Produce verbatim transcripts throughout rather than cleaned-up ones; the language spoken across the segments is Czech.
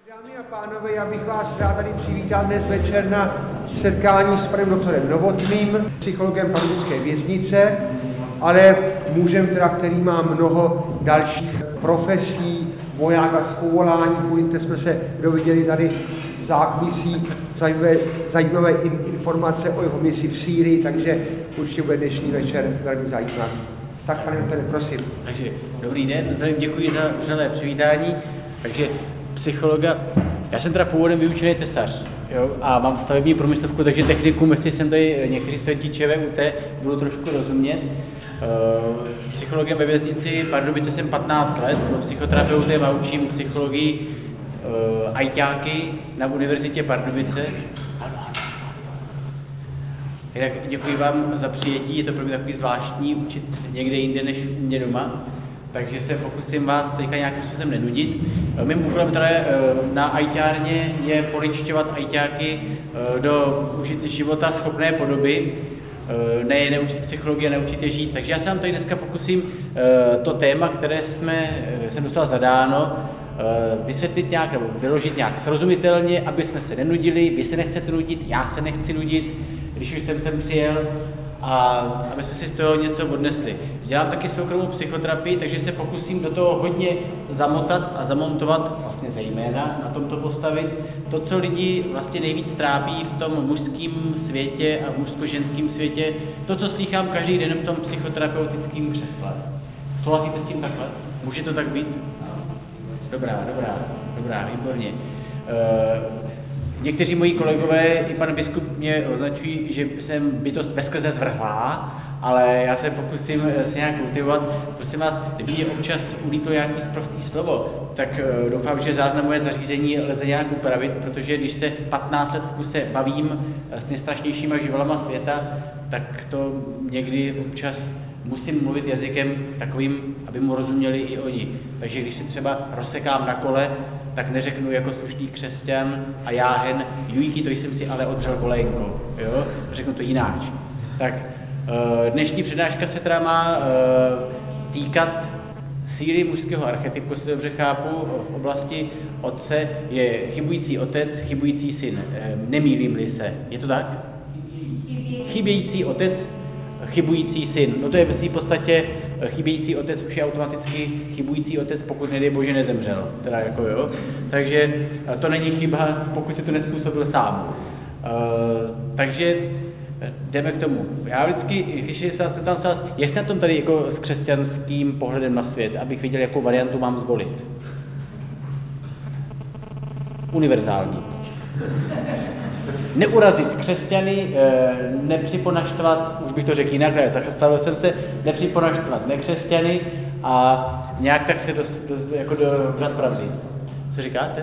Dámy a pánové, já bych vás rád tady přivítal dnes večer na setkání s panem doktorem Novotným, psychologem pardubické věznice, ale mužem, teda, který má mnoho dalších profesí, vojáka z povolání, půjďte jsme se doviděli tady v zákulisí zajímavé, zajímavé informace o jeho misi v Sýrii, takže určitě bude dnešní večer velmi zajímavý. Tak, pane doktore, prosím. Takže dobrý den, děkuji za vřelé přivítání. Takže psychologa, já jsem teda původem vyučený tesař, jo, a mám stavební průmyslovku, takže technikum, jestli jsem tady některý studenti ČVUT, budu trošku rozumět. Uh, psychologem ve věznici Pardubice jsem patnáct let, pro psychoterapeutem a učím psychologii uh, ajťáky na univerzitě Pardubice. Tak děkuji vám za přijetí, je to pro mě takový zvláštní učit někde jinde než mě doma. Takže se pokusím vás teďka nějakým způsobem nenudit. Mým úkolem teda na ajťárně je poličťovat ajťáky do života schopné podoby, ne je neučit psychologie, neučit je žít. Takže já se vám tady dneska pokusím to téma, které jsme, jsem dostal zadáno, vysvětlit nějak nebo vyložit nějak srozumitelně, aby jsme se nenudili, vy se nechcete nudit, já se nechci nudit, když už jsem sem přijel, a abyste si z toho něco odnesli. Dělám taky soukromou psychoterapii, takže se pokusím do toho hodně zamotat a zamontovat, vlastně zejména na tomto postavit, to, co lidi vlastně nejvíc trápí v tom mužském světě a v mužsko-ženském světě, to, co slýchám každý den v tom psychoterapeutickém křesle. Souhlasíte s tím takhle? Může to tak být? Dobrá, dobrá, dobrá, výborně. Uh, Někteří moji kolegové i pan biskup mě označují, že jsem bytost veskrze zvrhlá, ale já se pokusím se nějak kultivovat. Prosím vás, kdyby mě občas ulítlo nějaký prostý slovo, tak uh, doufám, že záznamové zařízení lze nějak upravit, protože když se patnáct let v kuse bavím s nejstrašnějšíma živalama světa, tak to někdy občas musím mluvit jazykem takovým, aby mu rozuměli i oni. Takže když si třeba rozsekám na kole, tak neřeknu jako slušný křesťan a jáhen, jujky, to jsem si ale odřel volénko, jo? Řeknu to jináč. Tak dnešní přednáška se teda má týkat síly mužského archetypu, si dobře chápu, v oblasti otce je chybující otec, chybující syn. Nemýlím-li se. Je to tak? Chybějící otec, chybující syn. No to je v podstatě chybějící otec už je automaticky chybující otec, pokud nedej bože nezemřel. Teda jako jo. Takže to není chyba, pokud si to nezpůsobil sám. Uh, takže jdeme k tomu. Já vždycky, když se tam se jestli na tom tady jako s křesťanským pohledem na svět, abych viděl, jakou variantu mám zvolit. Univerzální. Neurazit křesťany, nepřiponaštvat, už bych to řekl jinak, ale zastavil jsem se, nepřiponaštvat nekřesťany a nějak tak se do, do, jako do vřad pravdy. Co říkáte?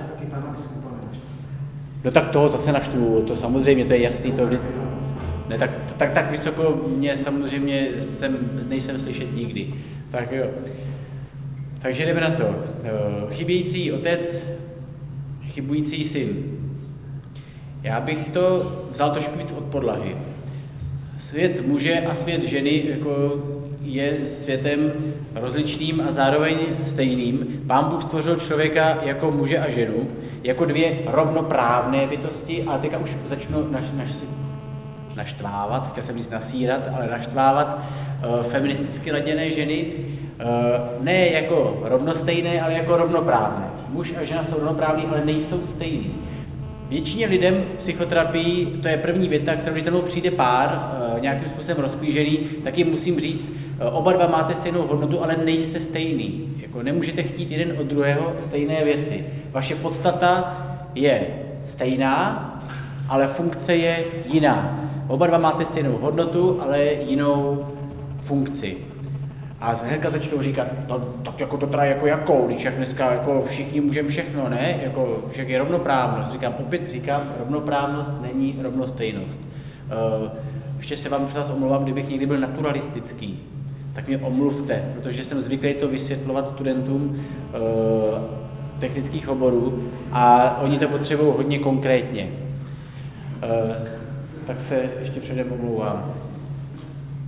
No tak toho zase naštvu, to samozřejmě, to je jasný, to ne, tak, tak, tak vysoko mě samozřejmě jsem, nejsem slyšet nikdy. Tak jo. Takže jdeme na to. Chybějící otec, chybující syn. Já bych to vzal trošku víc od podlahy. Svět muže a svět ženy jako je světem rozličným a zároveň stejným. Pán Bůh stvořil člověka jako muže a ženu, jako dvě rovnoprávné bytosti, a teďka už začnu naš, naš, naštvávat, chtěl jsem říct nasírat, ale naštvávat uh, feministicky laděné ženy, uh, ne jako rovnostejné, ale jako rovnoprávné. Muž a žena jsou rovnoprávní, ale nejsou stejný. Většině lidem psychoterapii, to je první věta, kterou když tam přijde pár, e, nějakým způsobem rozklížený, tak jim musím říct, e, oba dva máte stejnou hodnotu, ale nejste stejný. Jako nemůžete chtít jeden od druhého stejné věci. Vaše podstata je stejná, ale funkce je jiná. Oba dva máte stejnou hodnotu, ale jinou funkci. A hnedka začnou říkat, no, tak jako to teda jako jakou, když jak dneska jako všichni můžeme všechno, ne? Jako však je rovnoprávnost. Říkám, opět říkám, rovnoprávnost není rovnostejnost. Uh, ještě se vám přes omlouvám, kdybych někdy byl naturalistický, tak mě omluvte, protože jsem zvyklý to vysvětlovat studentům uh, technických oborů a oni to potřebují hodně konkrétně. Uh, tak se ještě předem omlouvám.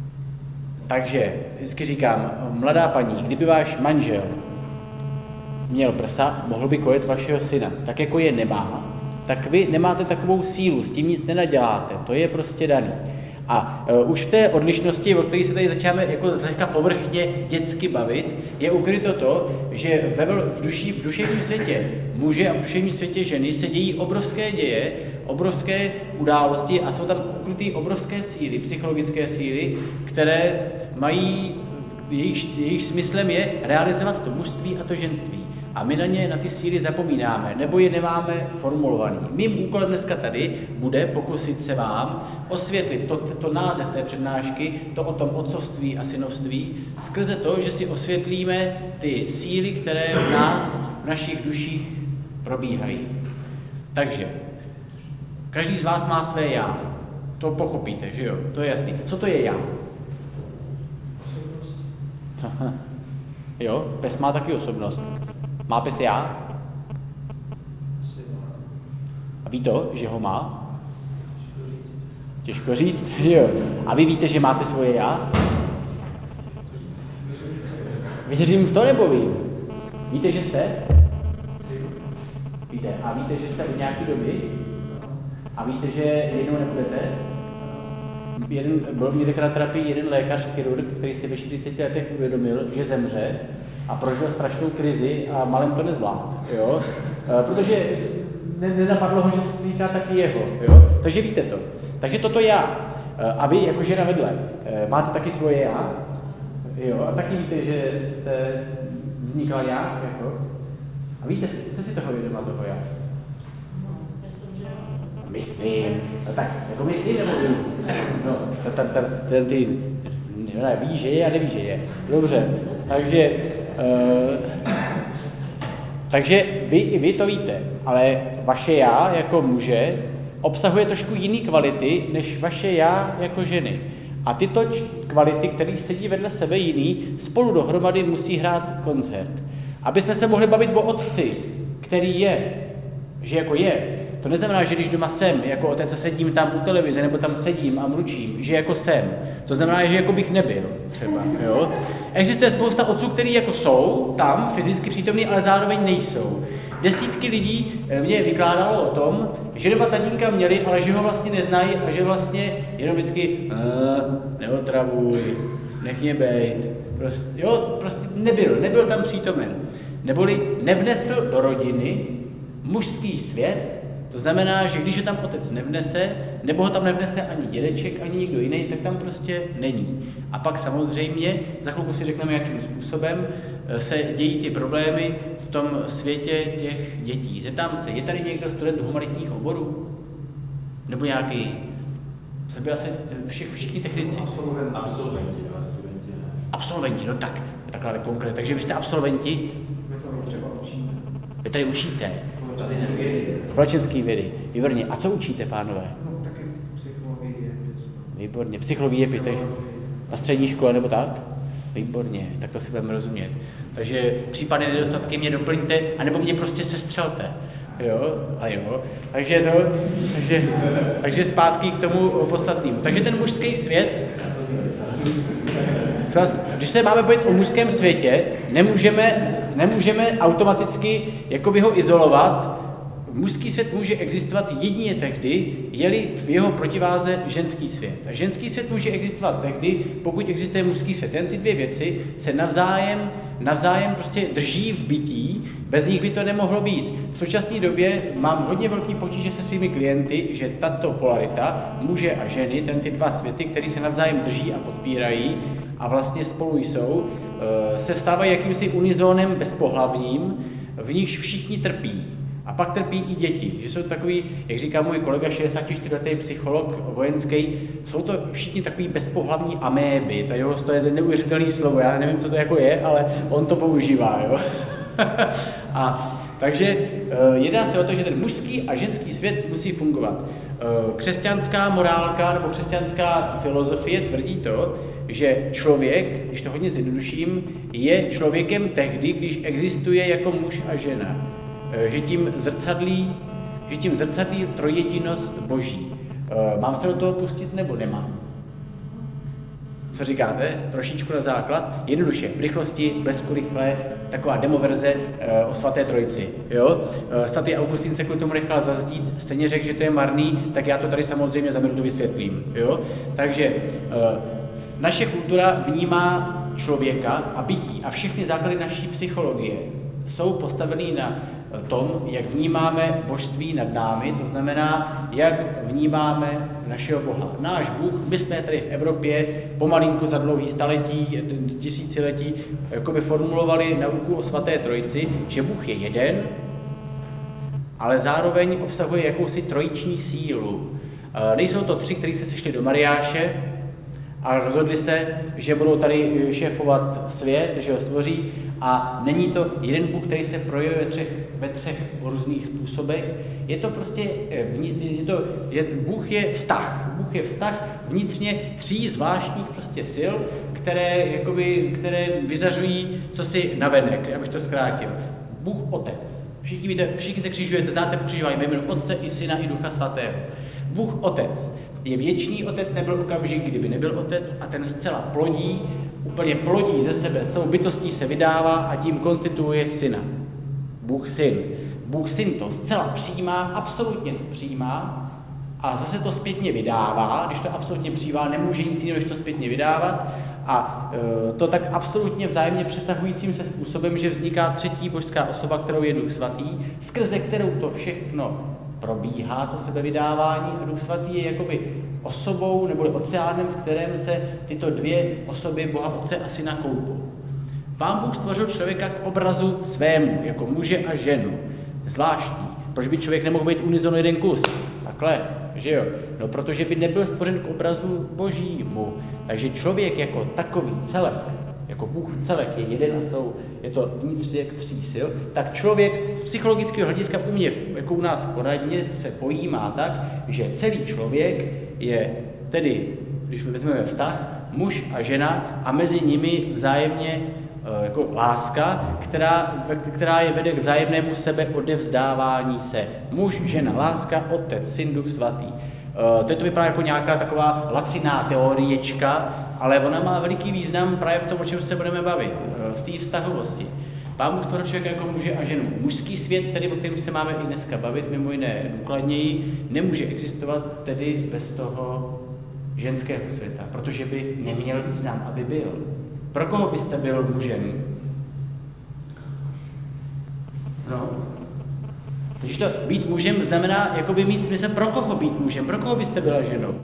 Takže vždycky říkám, mladá paní, kdyby váš manžel měl prsa, mohl by kojet vašeho syna. Tak jako je nemá, tak vy nemáte takovou sílu, s tím nic nenaděláte, to je prostě daný. A uh, už v té odlišnosti, o které se tady začínáme jako začíná povrchně dětsky bavit, je ukryto to, že ve v, duši, v duševním světě muže a v duševním světě ženy se dějí obrovské děje, obrovské události a jsou tam ukryté obrovské síly, psychologické síly, které mají, jejich, jejich smyslem je realizovat to mužství a to ženství. A my na ně, na ty síly zapomínáme, nebo je nemáme formulovaný. Mým úkolem dneska tady bude pokusit se vám osvětlit to, to název té přednášky, to o tom otcovství a synovství, skrze to, že si osvětlíme ty síly, které v nás, v našich duších probíhají. Takže, každý z vás má své já. To pochopíte, že jo? To je jasný. Co to je já? Jo, pes má taky osobnost. Má pes já? A ví to, že ho má? Těžko říct, jo. A vy víte, že máte svoje já? Věřím v to, nebo vím? Víte, že jste? Víte. A víte, že jste v nějaké doby? A víte, že jednou nebudete? Jeden, byl mě na terapii jeden lékař, chirurg, který si ve čtyřiceti letech uvědomil, že zemře a prožil strašnou krizi a malem to nezvládl, jo? E, protože ne, nenapadlo ho, že se týká taky jeho, jo? Takže víte to. Takže toto já. E, a vy, jako žena vedle, e, máte taky svoje já, jo? A taky víte, že jste vznikla já, jako? A víte, jste si toho vědoma, toho já? Myslím, no tak, jako myslím nebo vím? No, ta, ta, ten ty, ne, ví, že je a neví, že je. Dobře, takže, uh, takže vy i vy to víte, ale vaše já jako muže obsahuje trošku jiný kvality, než vaše já jako ženy. A tyto kvality, které sedí vedle sebe jiný, spolu dohromady musí hrát koncert. Aby jsme se mohli bavit o otci, který je, že jako je. To neznamená, že když doma jsem, jako otec sedím tam u televize, nebo tam sedím a mručím, že jako jsem. To znamená, že jako bych nebyl, třeba, jo. Existuje spousta otců, kteří jako jsou tam, fyzicky přítomní, ale zároveň nejsou. Desítky lidí mě vykládalo o tom, že doma tatínka měli, ale že ho vlastně neznají a že vlastně jenom vždycky neotravuj, nech mě bejt. Prostě, jo, prostě nebyl, nebyl tam přítomen. Neboli nevnesl do rodiny mužský svět. To znamená, že když ho tam otec nevnese, nebo ho tam nevnese ani dědeček, ani nikdo jiný, tak tam prostě není. A pak samozřejmě, za chvilku si řekneme, jakým způsobem se dějí ty problémy v tom světě těch dětí. Zeptám se, je tady někdo student humanitních oborů? Nebo nějaký? Co by asi všich, všichni technici? Absolventi. Absolventi, absolventi, no tak, takhle konkrétně. Takže vy jste absolventi? My to třeba učíme. Vy tady učíte? Vědy. Společenský vědy. Výborně. A co učíte, pánové? No, taky psychologii. Výborně. Psychologii je na střední škole nebo tak? Výborně. Tak to si budeme rozumět. Takže případné nedostatky mě doplňte, anebo mě prostě sestřelte. Jo? A jo. Takže to, takže, takže zpátky k tomu podstatnému. Takže ten mužský svět, když se máme bavit o mužském světě, nemůžeme, nemůžeme automaticky jakoby ho izolovat. Mužský svět může existovat jedině tehdy, je-li v jeho protiváze ženský svět. A ženský svět může existovat tehdy, pokud existuje mužský svět. Jen ty dvě věci se navzájem, navzájem prostě drží v bytí, bez nich by to nemohlo být. V současné době mám hodně velký potíže se svými klienty, že tato polarita, muže a ženy, ten ty dva světy, které se navzájem drží a podpírají a vlastně spolu jsou, se stávají jakýmsi unizónem bezpohlavním, v nichž všichni trpí. A pak trpí i děti, že jsou takový, jak říká můj kolega šedesátičtyřletý psycholog vojenský, jsou to všichni takový bezpohlavní améby, to, jo, to je neuvěřitelný slovo, já nevím, co to jako je, ale on to používá, jo. A takže jedná se o to, že ten mužský a ženský svět musí fungovat. Křesťanská morálka nebo křesťanská filozofie tvrdí to, že člověk, když to hodně zjednoduším, je člověkem tehdy, když existuje jako muž a žena. Že tím zrcadlí, že tím zrcadlí trojjedinost Boží. Mám se do toho pustit nebo nemám? Co říkáte? Trošičku na základ. Jednoduše, v rychlosti, blesku rychle, taková demoverze e, o svaté trojici. Jo? E, svatý Augustín se kvůli tomu nechal zazdít, stejně řekl, že to je marný, tak já to tady samozřejmě za minutu vysvětlím. Jo? Takže e, naše kultura vnímá člověka a bytí a všechny základy naší psychologie jsou postaveny na tom, jak vnímáme božství nad námi, to znamená, jak vnímáme našeho Boha. Náš Bůh, my jsme tady v Evropě pomalinku za dlouhý staletí, tisíciletí, jakoby formulovali nauku o svaté trojici, že Bůh je jeden, ale zároveň obsahuje jakousi trojiční sílu. E, nejsou to tři, kteří se sešli do Mariáše a rozhodli se, že budou tady šéfovat svět, že ho stvoří, a není to jeden Bůh, který se projevuje ve třech, ve třech různých způsobech. Je to prostě, je to, je, Bůh je vztah. Bůh je vztah vnitřně tří zvláštních prostě sil, které, jakoby, které vyzařují cosi navenek, abych to zkrátil. Bůh Otec. Všichni víte, všichni se křižujete, znáte pokřižování ve jménu Otce i Syna i Ducha Svatého. Bůh Otec je věčný Otec, nebyl okamžik, kdyby nebyl Otec, a ten zcela plodí, úplně plodí ze sebe, celou bytostí se vydává a tím konstituuje Syna. Bůh Syn. Bůh Syn to zcela přijímá, absolutně to přijímá a zase to zpětně vydává. Když to absolutně přijímá, nemůže nic jiného, než to zpětně vydávat. A e, to tak absolutně vzájemně přesahujícím se způsobem, že vzniká třetí božská osoba, kterou je Duch Svatý, skrze kterou to všechno probíhá, to sebevydávání, a Duch Svatý je jakoby osobou nebo oceánem, v kterém se tyto dvě osoby, Boha Otce a Syna, koupou. Pán Bůh stvořil člověka k obrazu svému, jako muže a ženu. Zvláštní. Proč by člověk nemohl být unizono jeden kus? Takhle, že jo? No, protože by nebyl stvořen k obrazu Božímu. Takže člověk jako takový celek, jako Bůh celek je jeden a jsou, je to vnitřek tří sil, tak člověk z psychologického hlediska u mě, jako u nás poradně, se pojímá tak, že celý člověk je tedy, když vezmeme vztah, muž a žena a mezi nimi vzájemně e, jako láska, která, která je vede k vzájemnému sebeodevzdávání se. Muž, žena, láska, Otec, Syn, Duch Svatý. E, to, to vypadá jako nějaká taková laciná teoriečka, ale ona má veliký význam právě v tom, o čem se budeme bavit, e, v té vztahovosti. Pán Bůh stvořil člověka jako muže a ženu. Mužský svět, tedy o kterém se máme i dneska bavit, mimo jiné důkladněji, nemůže existovat tedy bez toho ženského světa, protože by neměl význam, aby byl. Pro koho byste byl mužem? No. Takže to být mužem znamená jakoby mít smysl, pro koho být mužem, pro koho byste byla ženou.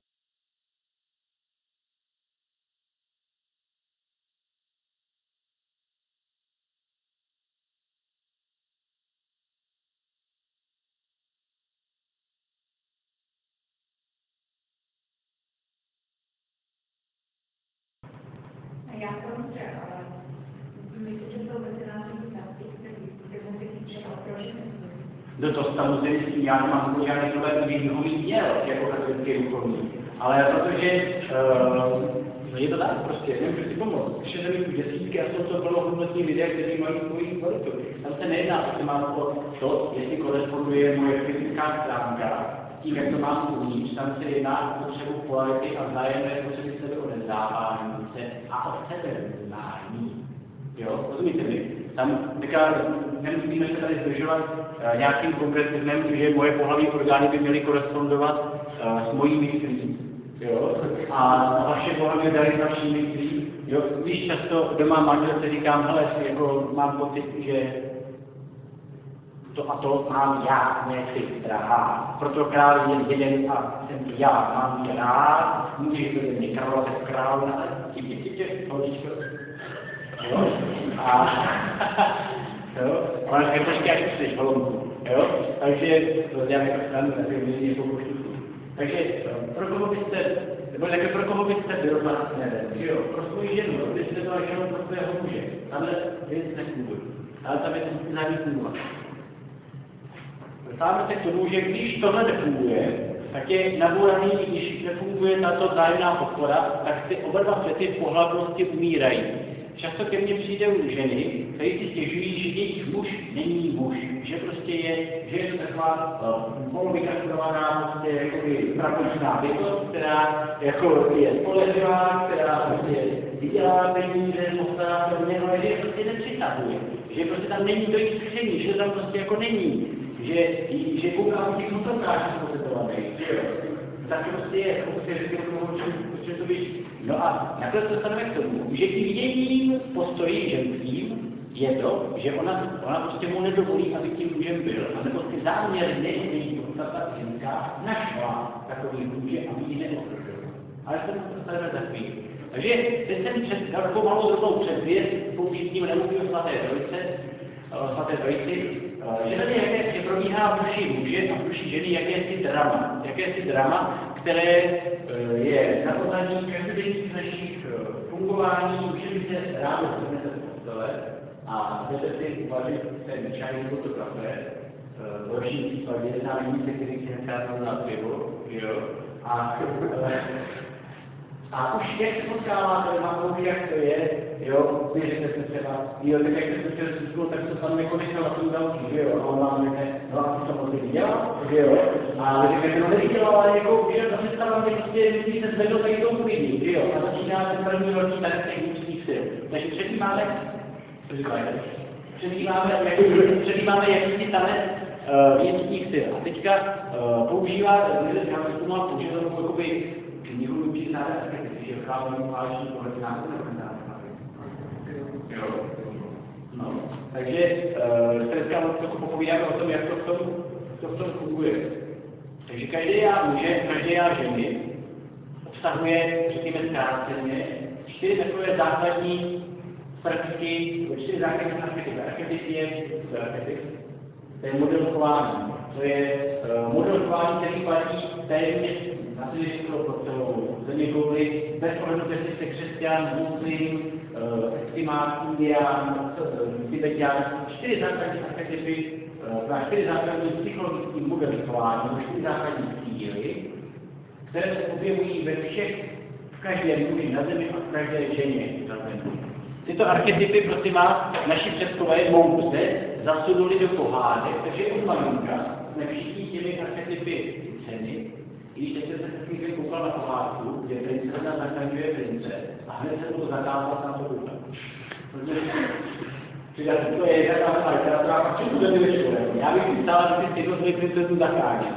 Já to můžu, ale myslím, že jsou mezinárodní vztahy, které musí být třeba pro ženy. No to samozřejmě s tím já nemám vůbec žádný problém, kdybych ho mít měl, jako katolický duchovní. Ale protože uh, je to tak prostě, nemůžu si pomoct. Když se mi tu desítky a jsou to plnohodnotní lidé, kteří mají svoji kvalitu. Tam se nejedná, že se mám o to, jestli koresponduje moje fyzická stránka, tím, jak to mám uvnitř, tam se jedná o potřebu polarity a vzájemné potřeby sebeodevzdávání se a o sebevyznání. Jo, rozumíte mi? Tam teďka nemusíme se tady zdržovat uh, nějakým konkretismem, že moje pohlavní orgány by měly korespondovat uh, s mojí myslí. Jo? A vaše pohlaví dary s vaší myslí. Jo? Když často doma manželce říkám, hele, jako mám pocit, že to a to mám já, ne ty, drahá. Proto král je jeden a jsem to já, mám tě rád, můžeš to ze mě královat jako královna, tím je tě, holíčko. Jo? A jo? Ale je to říká, že jsi holomku. Jo? Takže to dělám jako stranu, tak je mezi někou poštuku. Takže pro koho byste, nebo také pro koho byste byl partnerem, že jo? Pro svou ženu, byste byla ženou pro svého muže. Tahle věc nefunguje. Ale tam je to závěr fungovat. Dostáváme se k tomu, že když tohle nefunguje, tak je nabouraný, když nefunguje tato vzájemná podpora, tak ty oba dva světy v pohlavnosti umírají. Často ke mně přijdou ženy, které si stěžují, že jejich muž není muž, že prostě je, že je třeba uh, polovykastrovaná, prostě jakoby pravičná bytost, která jako je spolehlivá, která prostě vydělá peníze, postará se o něho, že prostě nepřitahuje. Že prostě tam není to jejich zkušení, že tam prostě jako není. Že, že koukám těch motorkářů posetovaných, že jo. Tak prostě je, pokud si řekl tomu, čem to víš. No a nakonec se dostaneme k tomu, že tím jediným postojí ženským je to, že ona, ona prostě mu nedovolí, aby tím mužem byl. A nebo si záměrně, než ta ženská, našla takový muže, aby ji neohrožoval. Ale to se dostaneme za chvíli. Takže teď jsem před, dal takovou malou drobnou předvěst použitím nemluvím o svaté trojice, svaté trojici, že tady jaké, že probíhá v duši muže a v duši ženy jakési drama. Jakési drama, které je na pozadí každodenních našich fungování, můžeme se ráno zhrnete v postele a budete si uvažit ten čaj nebo to kafe, v horším případě národníci, který si nechávají na pivo, jo, a A už jak se potkáváte doma, už jak to je, jo, vy řeknete třeba, jo, tak jak jste se zjistil, tak se tam jako nechal na tom další, že jo, a on vám řekne, no a ty to moc neviděla, že jo, a vy řeknete, no neviděla, ale jako, že zase tam je prostě, když se zvedl, tak to uvidí, že jo, a začíná ten první velký tanec těch vnitřních sil. Takže předjímáme, co říkáte, předjímáme, jako, předjímáme jakýsi tanec uh, vnitřních sil. A teďka uh, používá, já bych to mal použít, jakoby, knihu učí náhle archetypy, že vchází vážný pohled na Jo. No. Takže uh, se dneska trochu popovídáme o tom, jak to v tom, to v tom funguje. Takže každý já muže, každý já ženy obsahuje, řekněme zkráceně, čtyři takové základní prvky, čtyři základní archetypy. Archetyp je archetyp, to je model chování. To je uh, model chování, který platí téměř na světě pro celou země kouli, bez ohledu, jestli jste křesťan, muslim, eskimák, indián, tibetián, čtyři základní archetypy, uh, čtyři základní psychologické modely chování, čtyři základní síly, které se objevují ve všech, v každé muži na zemi a v každé ženě na zemi. Tyto archetypy, prosím vás, naši předkové moudře zasunuli do pohádek, takže od malinka jsme všichni těmi archetypy ceny. Když teď jsem se takový koukal na pohádku, kde princezna zachraňuje prince a hned se mu zakázal na to koukat. Protože to je taková literatura, a čím to bude škole? Já bych si psala, že si jednotlivé princeznu zachránil.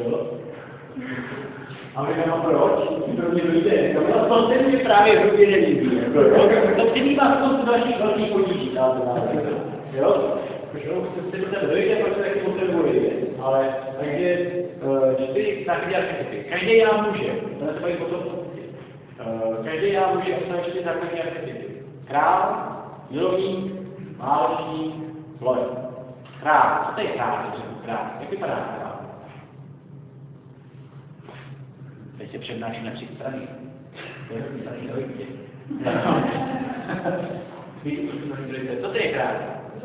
A my říkáme, proč? Pro mě dojde. To se mi právě hrubě nelíbí. To přibývá spoustu dalších velkých potíží. Jo? Se do tebe dojde, proč se taky potřebuje. Ale, takže čtyři základní archetypy. Každý já může, to se baví potom, každý já může obsahovat čtyři základní archetypy. Král, milovník, válečník, loď. Král. Co to je král? Král. Jak vypadá král? Teď se přednáší na tři strany. To je tady dojde. Co to je král?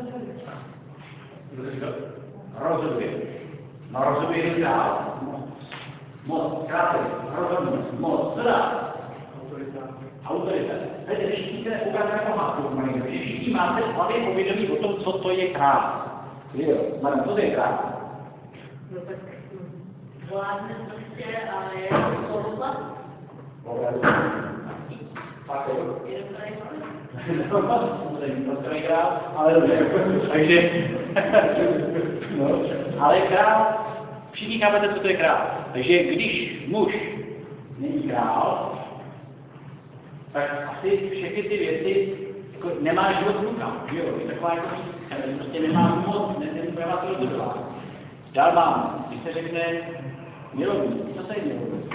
Rozhoduje. No rozhoduje král. Moc, krátce, rozhodně, moc, zda. Autorita. Autorita. Teď všichni se ukázat jako háku, že všichni máte v hlavě povědomí o tom, co to je král. Jo, madam, co to je král? No tak vládne prostě a je sloboda. Obradu. Pak jo. Je to tady to je král, ale dobře. Takže, no, ale král, všichni chápete, co to je král. Takže když muž není král, tak asi všechny ty věci jako nemá život v rukách, jo, je taková jako prostě nemá moc, není pravá to rozhodová. Dál mám, když se řekne milovník, co to je milovník?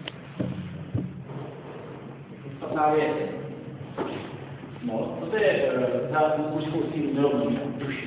Podstatná věc. No, co to je za mužskou sílu milovníka, duši?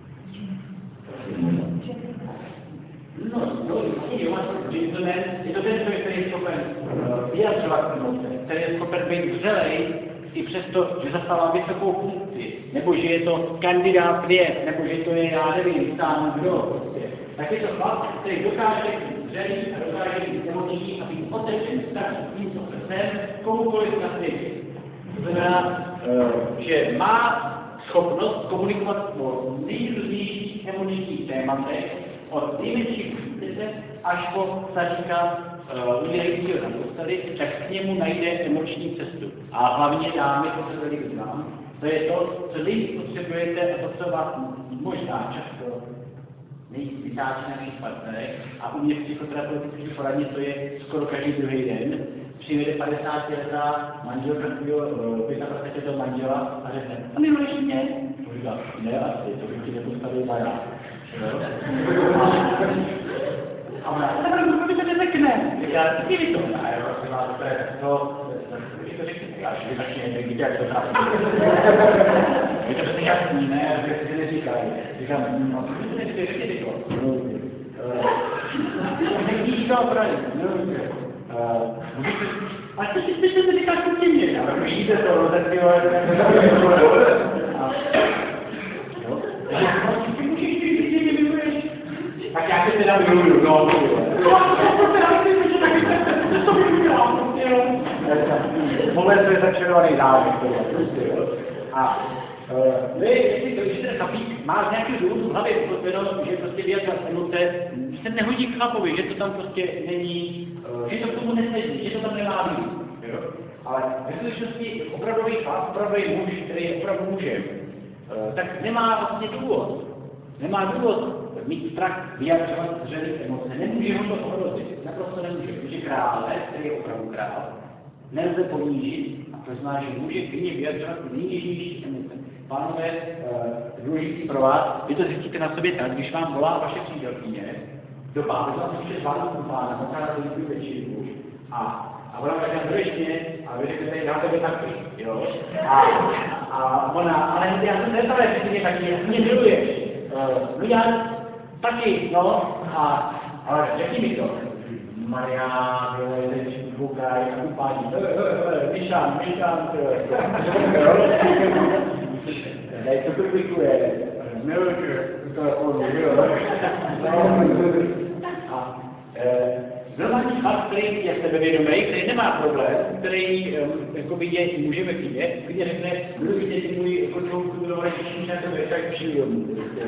No, no, gentleman, je to ten člověk, který je schopen vyjadřovat emoce, který je schopen být vřelej i přesto, že zastává vysokou funkci, nebo že je to kandidát věd, nebo že to je, já nevím, sám kdo prostě. Tak je to chlap, který dokáže být vřelý a dokáže být emoční a být otevřený vztah s tímto srdcem komukoliv na světě. To znamená, že má schopnost komunikovat o nejrůznějších emočních tématech od nejmenšího dítěte až po staříka umírajícího na posteli, tak k němu najde emoční cestu. A hlavně dámy, to se tady znám, to je to, co nejvíc potřebujete a to, co vás možná často nejvíc vytáčí na všech partnerech a u mě v psychoterapeutické poradně to je skoro každý druhý den. Přijede padesátiletá manželka svého pětapracetiletého manžela a řekne, a miluješ mě? To říká, ne asi, to bych ti nepostavil barák. A ona, ale to mi to neřekne. Říká, ty mi to ne, jo, prosím vás, to je, to, když to řekne, až vy taky nevíte, jak to trafí. Je to prostě jasný, ne, že si neříkají. Říkám, no, to si neříkají, řekni to. Řekni to opravdu, nemůžete. A to si spíš se říká kuchyně, ale vidíte to, rozepělo, tak já se teda miluju, no. Tohle to je začarovaný dávek, prostě, jo. A vy, jestli to, když ten chlapík má z nějakého důvodu v hlavě ukotveno, že prostě vyjadřovat emoce, se nehodí k chlapovi, že to tam prostě není, že to k tomu nesedí, že to tam nemá být, jo. Ale ve skutečnosti opravdový chlap, opravdový muž, který je opravdu mužem, tak nemá vlastně důvod. Nemá důvod mít strach vyjadřovat zřelé emoce. Nemůže ho to ohrozit. Naprosto nemůže. Protože krále, který je opravdu král, nelze ponížit a to znamená, že může klidně vyjadřovat nejnižnější emoce. Pánové, důležitý pro vás, vy to zjistíte na sobě tak, když vám volá vaše přítelkyně, do pánu, to vám může zvládnout pána, možná na to večírku a A ona říká, zřejmě, a vy řeknete, já tebe taky, jo. A, a ona, ale já jsem nezavě, že ty mě taky, mě miluješ. No já taky, no. A, ale řekni mi to. Maria, Jolečku, Bukaj, Kupání, Myšán, Myšán, Dej to publikuje. Miluju, to je ono, jo. A, normální chlap, který je sebevědomý, který nemá problém, který um, je, můžeme vidět, když řekne, budu vidět i můj kočovku, kdo řeší na to věc, příjemný.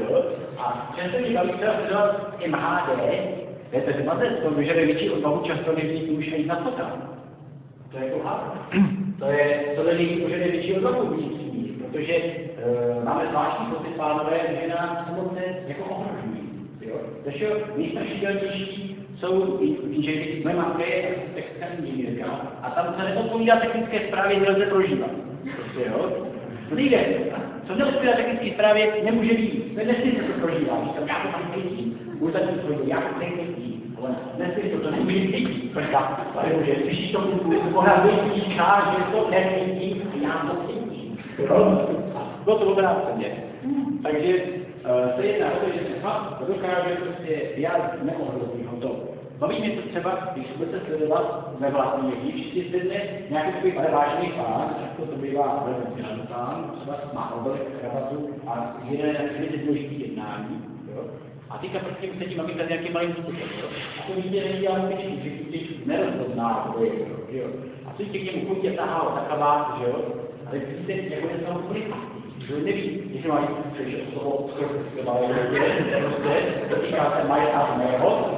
A často mi baví se obzorovat M H D, to je ten mazec, to vyžaduje větší odvahu, často nevidí už jít na fotá. To je koha. To je, to lidi vyžaduje větší odvahu vnitřní, protože uh, máme zvláštní pocit, pánové, že nás samotné jako ohrožují. Takže nejstrašidelnější jsou inženýři, moje mátka je externí inženýrka a tam se neodpovídá technické zprávě, nelze prožívat. Prostě jo? To nejde. Co neodpovídá technické zprávě, nemůže být. To je nesmysl, co to prožívá. Říkám, já to tam cítím. Budu tak nic chodit, já to necítím. Ale nesmysl, to nemůže cítit. Prka, ale může, slyšíš to pohled říká, že to necítím, já to cítím. Bylo to obráceně. Takže to je to, že se fakt dokáže prostě vyjádřit neohrozí ho to. Baví mě to třeba, když budete sledovat ve vlastní děti, všichni sledne nějaký takový ale vážný pán, často to bývá velmi silný pán, třeba má obelek kravatu a jde na chvíli důležitý jednání, jo? A teďka prostě sedí maminka s nějakým malým skutem, jo? A to dítě není ale pečný, že dítě nerozpozná, kdo je, jo? A co dítě k němu chodí a tahá o taková, že jo? Ale vidíte, jak on je tam úplně že neví, jestli mají přijít z toho skrze malého lidě, prostě, dotýká se majestát mého,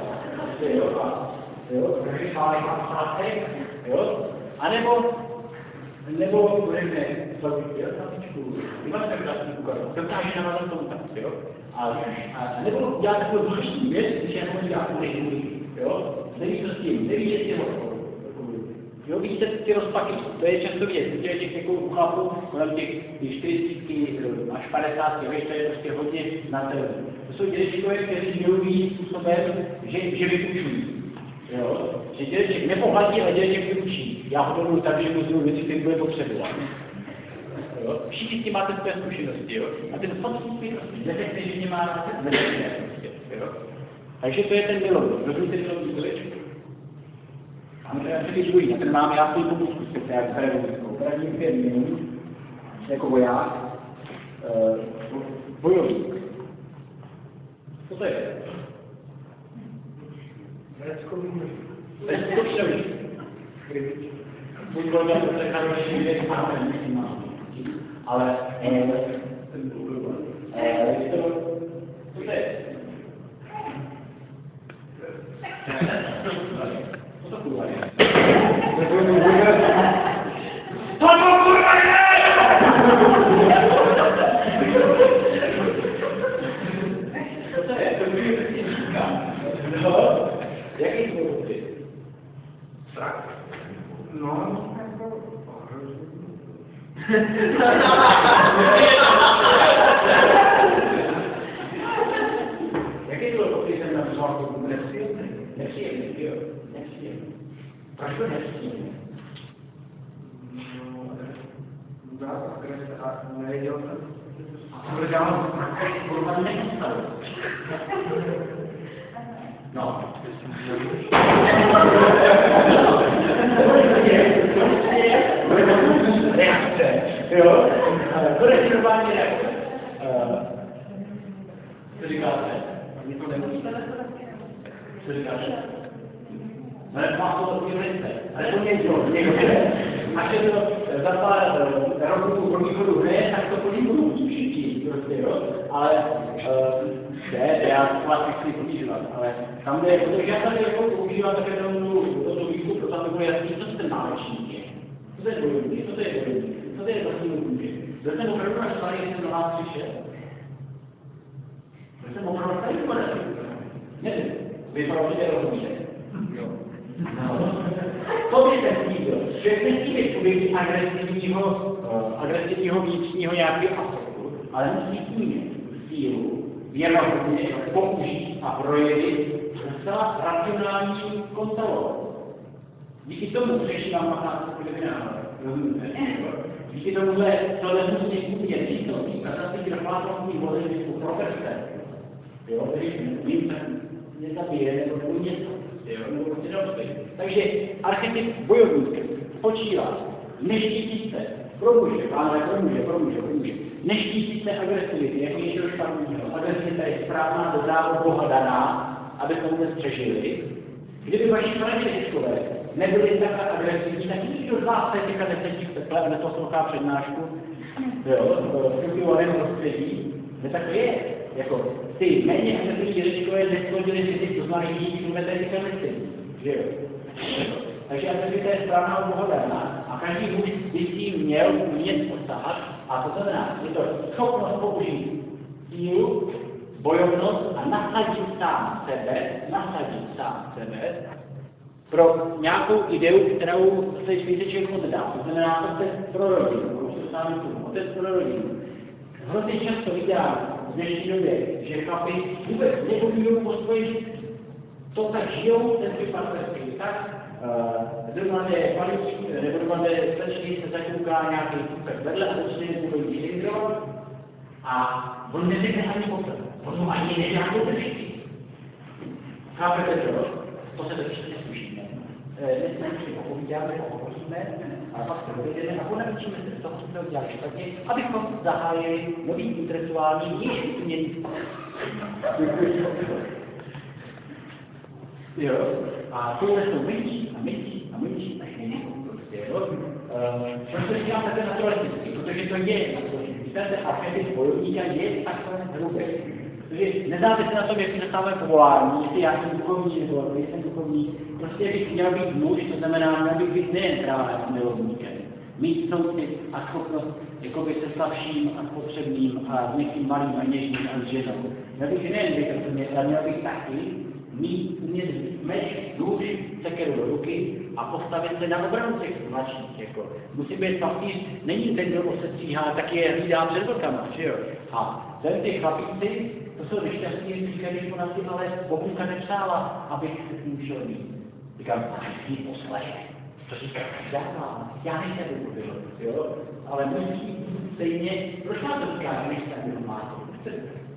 jo, protože malý pátek, jo, anebo, nebo budeme slavit, jo, tapičku, vymáte krásný kukar, dokáže navázat kontakt, jo, a, a nebo dělat takovou zvláštní věc, když já tomu dělám nežný, jo, neví co s tím, neví, že s tím odporu. Jo, vidíte ty rozpaky, to je často vidět, protože těch někoho chlapů, kolem těch čtyřicet až padesát, to je prostě hodně na televizi. To jsou dědečkové, kteří milují způsobem, že, že vyučují. Jo? Že dědeček nepohladí, ale dědeček vyučí. Já ho domů tak, že mu znovu věci, které bude potřebovat. Jo? Všichni s tím máte své zkušenosti, jo? A ten fotky neřekne, že mě má rád, neřekne prostě, jo? Takže to je ten milový, rozumíte milový dědečku. A my se vyžují, a ten mám já svůj pomůžku speciální pedagogickou, první pět minut, jako voják, uh, bojovník. Co to je? Reckový muž. Reckový muž. Můj kolega to řekl, že je máme, ale eh, eh, to, co to je? tam kurva nepostavu. No. Reakce, jo? Korektivování reakce. Co říkáte? Něco nemusí? Co říkáte? Ale má to juridice. Ale to něco, někdo. Až je to za pár roků pro východu hry, tak to po ní budou všichni, prostě, jo. Ale ne, já vás nechci používat, ale tam jde, protože já tady jako používám také to výzkum, to tam bylo jasný, co ten náročník je. Co to je bojovník, co to je bojovník, co to je vlastní bojovník. Byl jsem opravdu na školě, když jsem do vás přišel. Byl jsem opravdu tady podařil. Nevím, vy pravdě rozumíte. Jo. To by se stíbil, že nesmí subjekty agresivního, uh, agresivního vnitřního nějakého aspektu, ale musí umět sílu věrohodně použít a projevit zcela racionální kontrolou. Díky tomu řeší vám patnáct kriminálů, rozumíte? Díky tomuhle to nemusí umět výsledky, kazací grafátovní vody jsou profese. Jo, když vím, tak nezabije nebo nebo něco. Jo, nebo prostě dospět. Takže archetyp bojovníka spočívá neštítit se, pro muže, pánové, pro muže, pro muže, pro muže, neštítit se agresivity, jak něčeho špatného. Agresivita je správná, dobrá, Boha daná, aby se vůbec přežili. Kdyby vaši františkové nebyli takhle agresivní, tak nikdo z vás se teďka nesedí v teple a neposlouchá přednášku, jo, v kultivovaném prostředí, že tak je. Jako, ty méně agresivní dědečkové neschodili si ty, to znamená, že jí jsme tady ty že jo. Takže agresivita je správná bohodána a každý muž by s tím měl umět posáhat a to znamená, je to schopnost použít sílu, bojovnost a nasadit sám sebe, nasadit sám sebe pro nějakou ideu, kterou se světeček oddá. To znamená, otec pro rodinu, už to sám tu, otec pro rodinu. Hrozně často vidím v dnešní době, že chlapi vůbec nebudují po svoji to tak žijou, ten partnerský tak, dohromady paní, nebo dohromady slečny se zakouká nějaký kupek vedle a začne nebudou syndrom a on neřekne ani popel, on mu ani nedělá podržky. Chápete to? To se totiž neslyšíme. Dnes si popovídáme, pohovoříme, a pak se dovedeme a ponaučíme se z toho, co jsme udělali špatně, abychom zahájili nový intelektuální, již uměný vztah. Jo, a tohle jsou menší a menší a menší až menší prostě, jo. Proč to říkám takhle naturalisticky? Protože to je naturalisticky. Ten archetyp bojovníka je takhle hrubý. Protože nezávisle na tom, jak si dostáváme povolání, jestli já jsem duchovní nebo nejsem duchovní, prostě bych měl být muž, to znamená, měl bych být nejen právě milovníkem. Mít soucit a schopnost jakoby se slabším a potřebným a s někým malým a něžným a s ženou. Měl bych nejen být rozumět, ale měl bych taky mít umět meč, nůž, sekeru do ruky a postavit se na obranu těch mladších. Jako. Musí být pastýř, není ten, kdo se stříhá, tak je hlídá před vlkama, že jo? A ten ty chlapíci, to jsou nešťastní, říkají, že ona si ale Bohunka nepřála, abych se s ním šel mít. Říkám, si posleche, to říká každá, já nejsem byl, jo? Ale musí stejně, proč má to říká, že nejsem byl má to?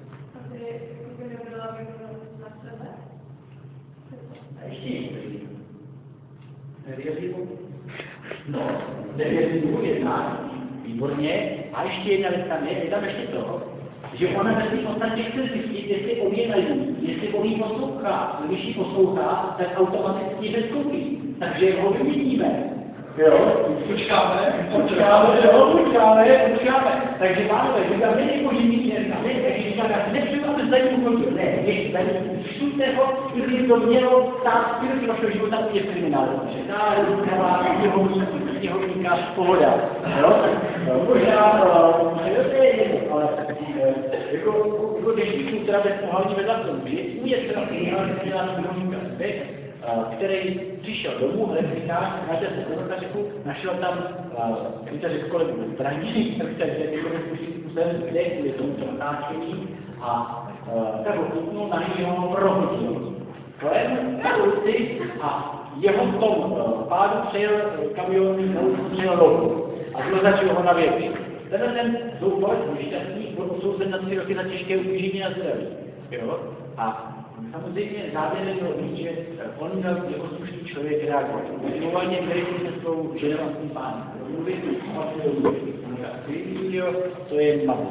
A ještě některý. Nevěří Bohu? No, nevěří Bohu jednak, výborně, a ještě jedna věc tam je, je tam ještě to, že ona ve svým podstatě chce zjistit, jestli on je naivní, jestli on ji poslouchá. Když ji poslouchá, tak automaticky neskoupí. Takže ho vyměníme. Jo? Počkáme, počkáme, jo, počkáme, počkáme. Takže pánové, že tam není poživní měrka, ne, takže říkám, já nepřeju, aby za ním ukončil. Ne, ještě za ním, štuďte ho, kdyby to mělo stát chvíli vašeho života bude v kriminálu. Že ta růzková, sněhovníka, pohoda. Jo? Možná, jo, to je jedno, ale jako, jako dnešní kultura bez pohlavní vedlastnou, že je třeba kriminální který přišel domů, hned říká, máte se do řeku, našel tam, víte, řekl kolegu zbraní, který je způsobem, kde je tomu natáčení a tak ho kutnul na něho prohodil. Kolem na ulici a jeho v tom pádu přejel kamion, na ulici přejel lohu a zlozačil ho na věci. Tenhle ten zoufalec nešťastný odsouzen na tři roky na těžké ublížení na zdraví. Jo? A samozřejmě závěrem měl říct, že on měl jako slušný člověk reagovat. Motivovaně měli se svou ženovastní pánem. Mluvit o jo, to je mamu.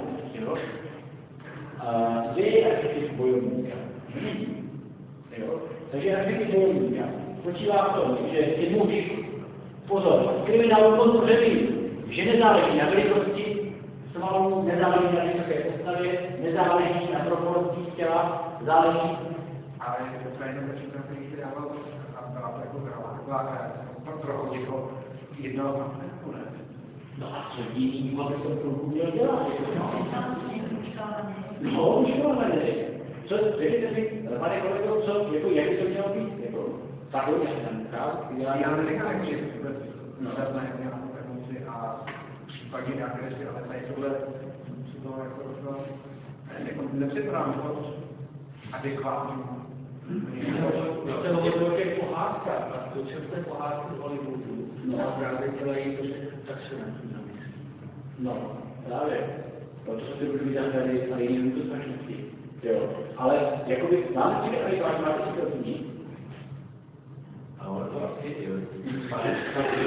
Kde je archetyp bojovníka? Jo? Takže archetyp bojovníka spočívá v tom, že je muž, pozor, kriminál podpořený, že nezáleží na velikosti svalů, nezáleží na vysoké postavě, nezáleží na proporcích těla, záleží. Ale je to jenom příklad, který se dával a byla to jako byla pro někoho jednoho partnerku, ne? No a co jiný, aby to trochu měl dělat? No, už to máme. Co, řekněte si, pane kolego, co, jako, jak by to mělo být? Jako, takhle, já jsem tam já, já neříkám, že vůbec žádná nějakou emoci a případně nějaké věci, ale tady tohle si to jako docela jako nepřipadám to adekvátní. Já jsem hovořil o těch pohádkách, a to, čem se pohádky v Hollywoodu, no a právě dělají to, že tak se na tím zamyslí. No, právě. No, to se budu vidět tady, ale jiný to strašnosti. Jo, ale jakoby, máme si tady váš máte si to zmínit? A ono to asi je. Ale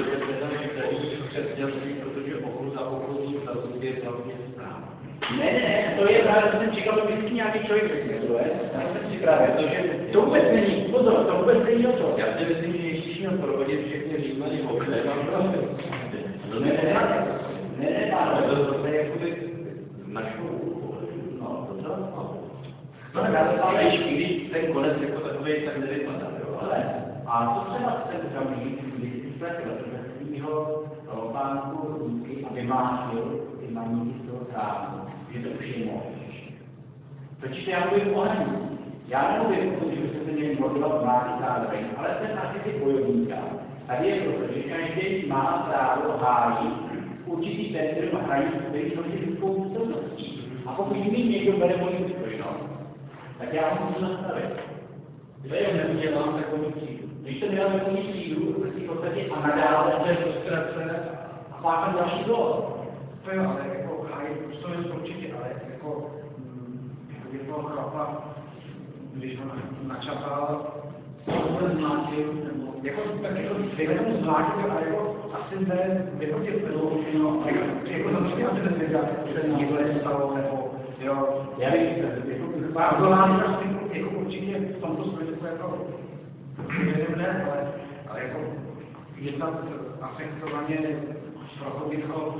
protože okolo za okolí za to je hlavně zpráva. Ne, ne, ne, to je právě, jsem říkal, to vždycky nějaký člověk řekne, to je, já jsem připravil, protože to vůbec není, pozor, to vůbec není o to. Já si myslím, že Ježíš měl provodit všechny Římany v okle, mám prostě. Ne, ne, ne, ne, ne, ale to je jakoby našou úlohu. no, to to, no. No, ale když ten konec jako takový, tak nevypadá, jo, ale... A to třeba ten okamžik, kdy si ztratil svého pánku ruky a vymášil ty maníky z toho chrámu, že to už je moc. Totiž já mluvím o hraní. Já nemluvím o tom, že byste se měli modlovat mládý zároveň, ale ten archetyp bojovníka. Tady je proto, že každý má právo hájit určitý centrum hranic, který jsou si lidskou působností. A pokud mi někdo bere moji důstojnost, tak já ho můžu nastavit. Já jen neudělám takovou cílu. Když to dělám takový cílu, tak si v podstatě a nadále to je frustrace a páchat další zlo. To jo, ale jako hájit důstojnost určitě, ale jako je toho chlapa, když ho načapal, to zmlátil, nebo jako tak jako jako zmlátil, ale jako asi ne, jako tě no, jako to prostě asi nezvěděl, že se nikdo nestalo, nebo jo, Já bych jako pardon, jako určitě v tomto smyslu jako ne, ale, ale jako jednat afektovaně prohodit ho,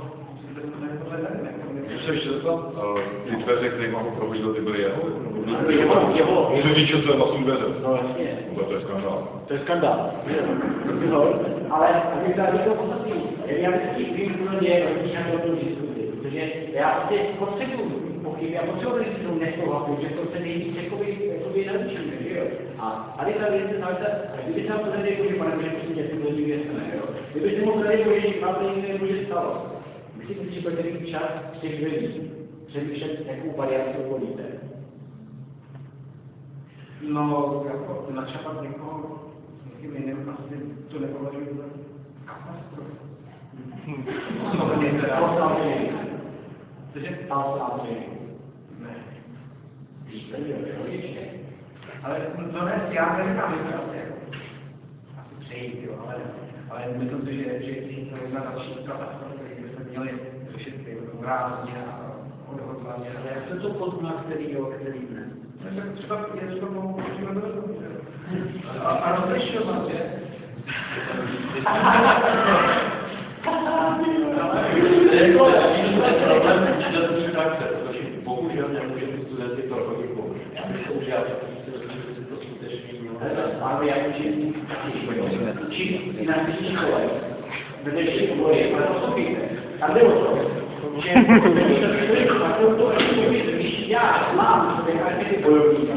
Což to tam, ty dveře, které mám prohodil, ty byly jeho? jeho, jeho. On se zničil své vlastní dveře. No jasně. To je skandál. To je skandál. No, ale abych tady to podstatný, já bych si vím úplně rozlišat o tom diskuzi, protože já prostě potřebuji pochyby, já potřebuji si to nesouhlasit, že to se nejvíc jakoby, jakoby naučíme, že jo? A tady ta věc, kdyby se vám to tady že pane, že prostě něco bylo nikdy jasné, jo? Kdyby se mohl tady že máte někde nebo že stalo. Myslíte si, že budete mít čas těch lidí přemýšlet, jakou variantu volíte? No, jako načapat někoho s někým jiným, asi to nepovažuji za katastrofu. No, to je teda. Cože? Ne. Víš, to je logičně. Ale to ne, já neříkám, že to asi jako asi přejít, jo, ale, ale myslím si, že, že to je jedna další katastrofa, který bychom měli řešit rázně a odhodlaně. Ale jak se to pozná, který jo, který ne? Třeba je třeba používat do toho, a rozlišovat, že? Bohužel nemůžeme studenty prochodit pomoct. Já bych to udělal, že se to skutečně mělo. Ale já učím či na vyšší škole, ve vyšší obory, ale poslouchejte, tam jde o to, že když já mám v sobě archetyp bojovníka,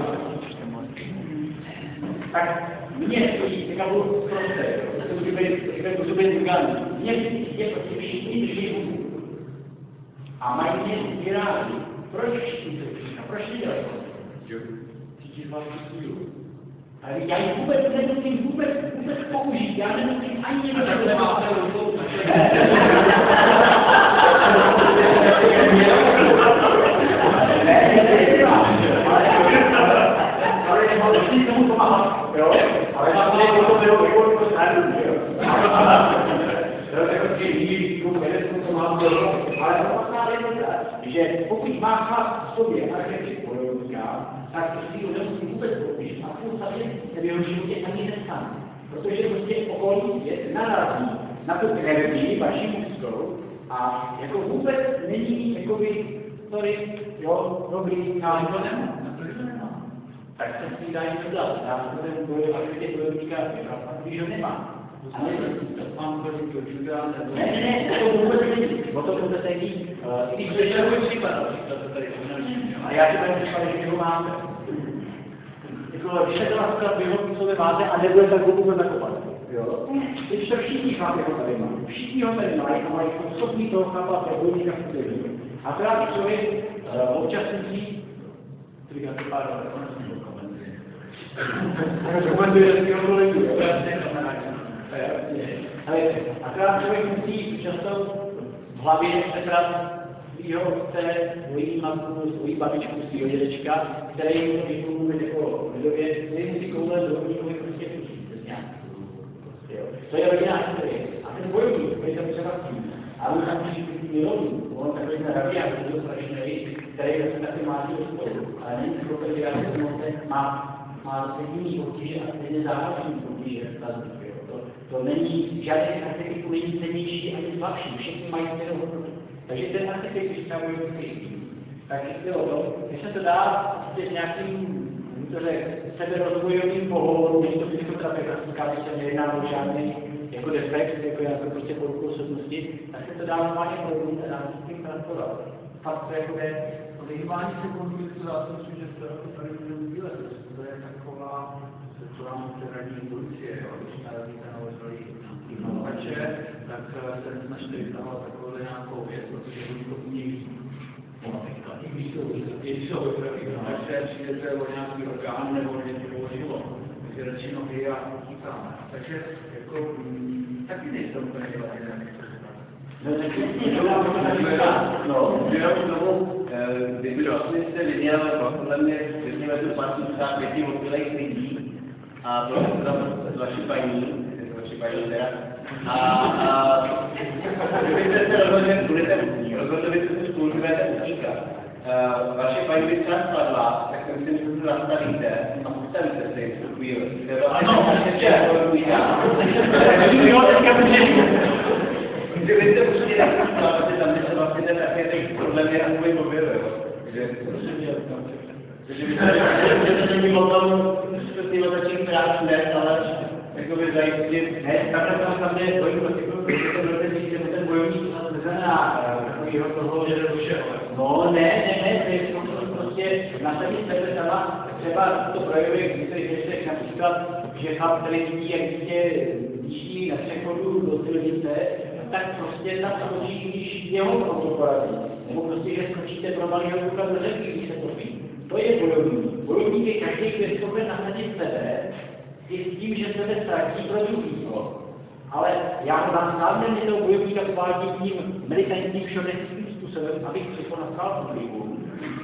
tak mě stojí, teďka budu prosté, to můžu být zganý, mě je prostě všichni drží a mají mě vyráží. Proč všichni to přišli? Proč to dělají? Cítíš vás sílu. Ale já ji vůbec nemusím vůbec, vůbec použít, já nemusím ani něco. Tak nemáte rukou, Ne. jo, ale samozřejmě to bylo jako stranu, jo. To je jako když tu vědeckou to mám bylo, ale to má že pokud má chlap v sobě archetyp bojovníka, tak si ho nemusí vůbec popíš a půl samozřejmě se v jeho životě ani nestane. Protože prostě okolní svět narazí na tu energii vaši mužskou a jako vůbec není jakoby, sorry, jo, dobrý, ale to nemá, to nemá. Tak se si dají dodat, já jsem ten boj, archetyp bojovníka, když ho nemá. A ne, to mám kvůli to juda, nebo... Ne, ne, ne, to vůbec není, o to vůbec není. I když to je takový případ, to tady a já si tady případ, že ho máte. Jako, když se to například vyhodní, co vy máte a nebude tak vůbec nakopat. Jo? Když to všichni chápě ho tady mají, všichni ho tady mají a mají schopný toho chápat pro bojníka v té zemi. A právě člověk občas musí, to říká to pár, ale konec nebo komentuje. Komentuje hezkého kolegu, jo? Ale akorát člověk musí často v hlavě sebrat svýho otce, svojí matku, svojí babičku, svýho dědečka, který mu to vyšlo mluvit jako lidově, který musí koulet rovníkovi prostě učit se nějak. To je rodinná historie. A ten bojovník, který tam třeba s tím, a on tam může být milovný, on takový ten rabiák, který je strašný, který se taky má tím spolu, ale není schopen dělat se má, má stejný potíže a stejně závažný potíže. To není, žádný archetyp není cennější ani slabší, všichni mají stejnou hodnotu. Takže ten archetyp, když tam bude vždycky, tak bylo to, když se to dá s nějakým, to řekl, seberozvojovým pohovorům, když to psychoterapie klasická, když se nejedná o žádný jako defekt, jako nějakou prostě poruchu osobnosti, tak se to dá normálně provodit a dá se s tím pracovat. Fakt to jako je, vyhýbání se konfliktu, já si myslím, že to tady bude udělat, to je taková, co vám se radí policie, když narazíte na ozvalý informače, tak se snažte vytávat takovou nějakou věc, protože oni to umějí. I když jsou, když jsou informače, přijdete o nějaký orgán nebo něco o život, takže radši nohy a utíkáme. Takže jako, taky nejsou úplně dělané. No, jenom k tomu, kdyby vlastně jste viděl, podle mě, řekněme tu patří třeba pěti odbylejch lidí a bylo to tam z vaší paní, z vaší paní teda, a kdybyste se rozhodli, budete rozhodli, byste se spolu budete utíkat. Vaše paní by třeba spadla, tak si myslím, že se zastavíte a postavíte se jim v tu chvíli. Ano, ještě jako utíká. Kdybyste prostě například, že tam se vlastně ten archetyp podle mě takový mobil, jo. Takže byste není o tom, že ty otačím práv ne, ale jakoby zajistit, ne, takhle tam samozřejmě bojím proti tomu, že ten rotecí, že ten bojovník neznamená takovýho toho, že to všeho. No ne, ne, ne, to je prostě nasadit sebe sama, třeba to projevuje v některých věcech, například, že chlap, který vidí, jak dítě líží na přechodu do silnice, tak prostě tam skočí, když jeho auto porazí. Nebo prostě, že skočíte pro malého kluka do řeky, když se topí. To je bojovník. Bojovník je každý, kdo je schopen nasadit sebe, i s tím, že sebe ztratí pro druhýho. Ale já ho vám stále mě toho bojovníka uvádím tím meditačním všeobecným způsobem, abych připonadkal publiku.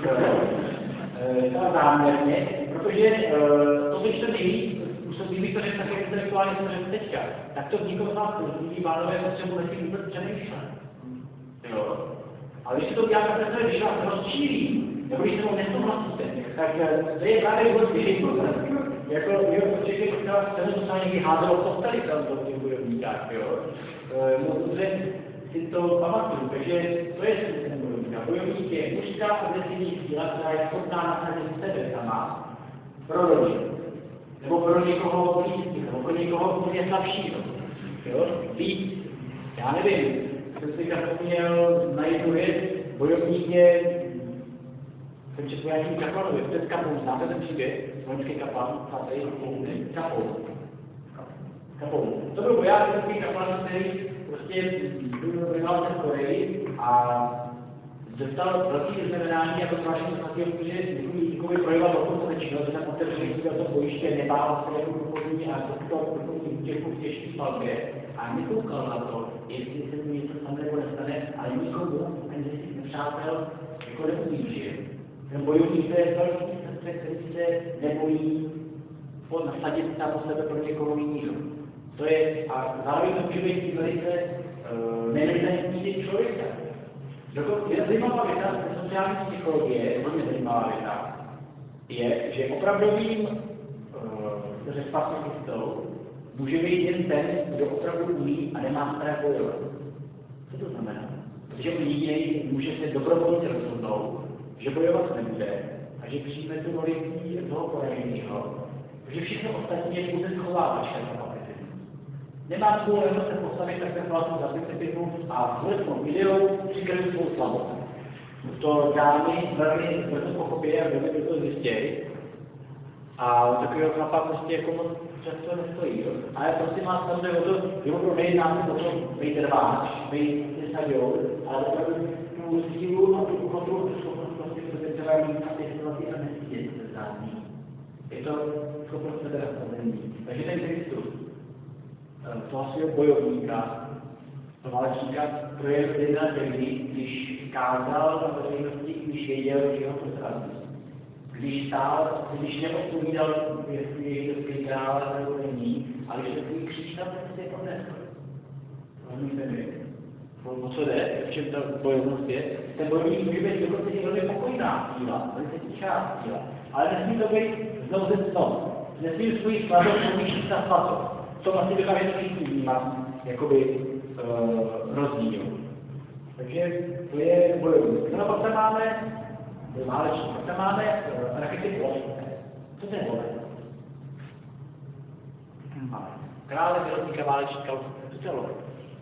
To záměrně, protože to, když to nejvíc způsobí, bych to řekl tak intelektuálně, co řekl teďka, tak to nikoho z vás rozumí, pánové, potřebu nesmí vůbec přemýšlet. Jo. Ale když se to udělá takhle, když vás rozčílí, nebo když se mnou nesouhlasíte, tak to je právě důvod věřit problém. Jako, jo, určitě, když se mi to sami někdy házelo v posteli tam do těch bojovníkách, jo. No, dobře si to pamatuju, takže to je ten bojovník. Bojovník je mužská agresivní síla, která je schopná nasadit sebe sama pro rodinu. Nebo pro někoho blízký, nebo pro někoho, kdo je slabší. Jo? Víc, já nevím, jsem si zapomněl na jednu věc, bojovník je, jsem četl nějakým kaplanovi, to je kapou, znáte ten příběh, vojenský kaplan, chlapej, kapou. Kapou. To byl voják, takový kaplan, který prostě byl vyhlášen v Koreji a dostal velký znamenání jako zvláštní svatý, protože nikomu projeval dokonce nečinnost, že tam otevřený do toho bojiště, nebál se jako průchodní a dostal takovou útěku v těžké palbě a nekoukal na to, jestli se mu něco tam nebo nestane, ale nikomu ani ze svých nepřátel jako neublížil. Ten bojovník to je velký srdce, který se nebojí nasadit tam o sebe pro někoho jiného. To je, a zároveň to může být velice uh, nerezidenční typ člověka. Dokonce je zajímavá věta ze sociální psychologie, hodně zajímavá věta, je, že opravdovým uh, pacifistou může být jen ten, kdo opravdu umí a nemá strach bojovat. Co to znamená? Protože on jediný může se dobrovolně rozhodnout, že bojovat nebude a že přijme tu roli toho poraženého, protože všechno ostatní je pouze schovávačka za pacifismus. Nemá tu možnost se postavit takhle hlavou za pacifismus a vzhlednou ideou přikryt svou slabost. To dámy velmi brzo pochopí a velmi to zjistějí. A takového chlapa prostě jako moc často nestojí. Jo? Ale prostě má samozřejmě o to, že opravdu nejedná se o to být rváč, být sadil, ale opravdu tu sílu a tu kontrolu, tu schopnost prostě představovat mít a testovat a nesítět se zázní. Je to schopnost sebenastavení. Takže ten Kristus, toho svého bojovníka, toho válečníka, to je jedna tehdy, když kázal na veřejnosti, když věděl, že ho potraví. Když stál, když neodpovídal, jestli je židovský král nebo není, ale že takový kříž tam prostě odnesl. Rozumíte mi? O co jde? V čem ta bojovnost je? Ten bojovník může být dokonce i velmi pokojná síla, velice tichá síla, ale nesmí to být znovu ze znovu. Nesmí svůj slabost povýšit na svatost. To asi dokáže to všichni vnímat, jakoby uh, rozdíl. Takže to je bojovník. No a pak tam máme válečník. Pak tam máme uh, archetyp lovce. Co to je lovec? Máme krále, milovníka, válečníka, lovce. Co to je lovec?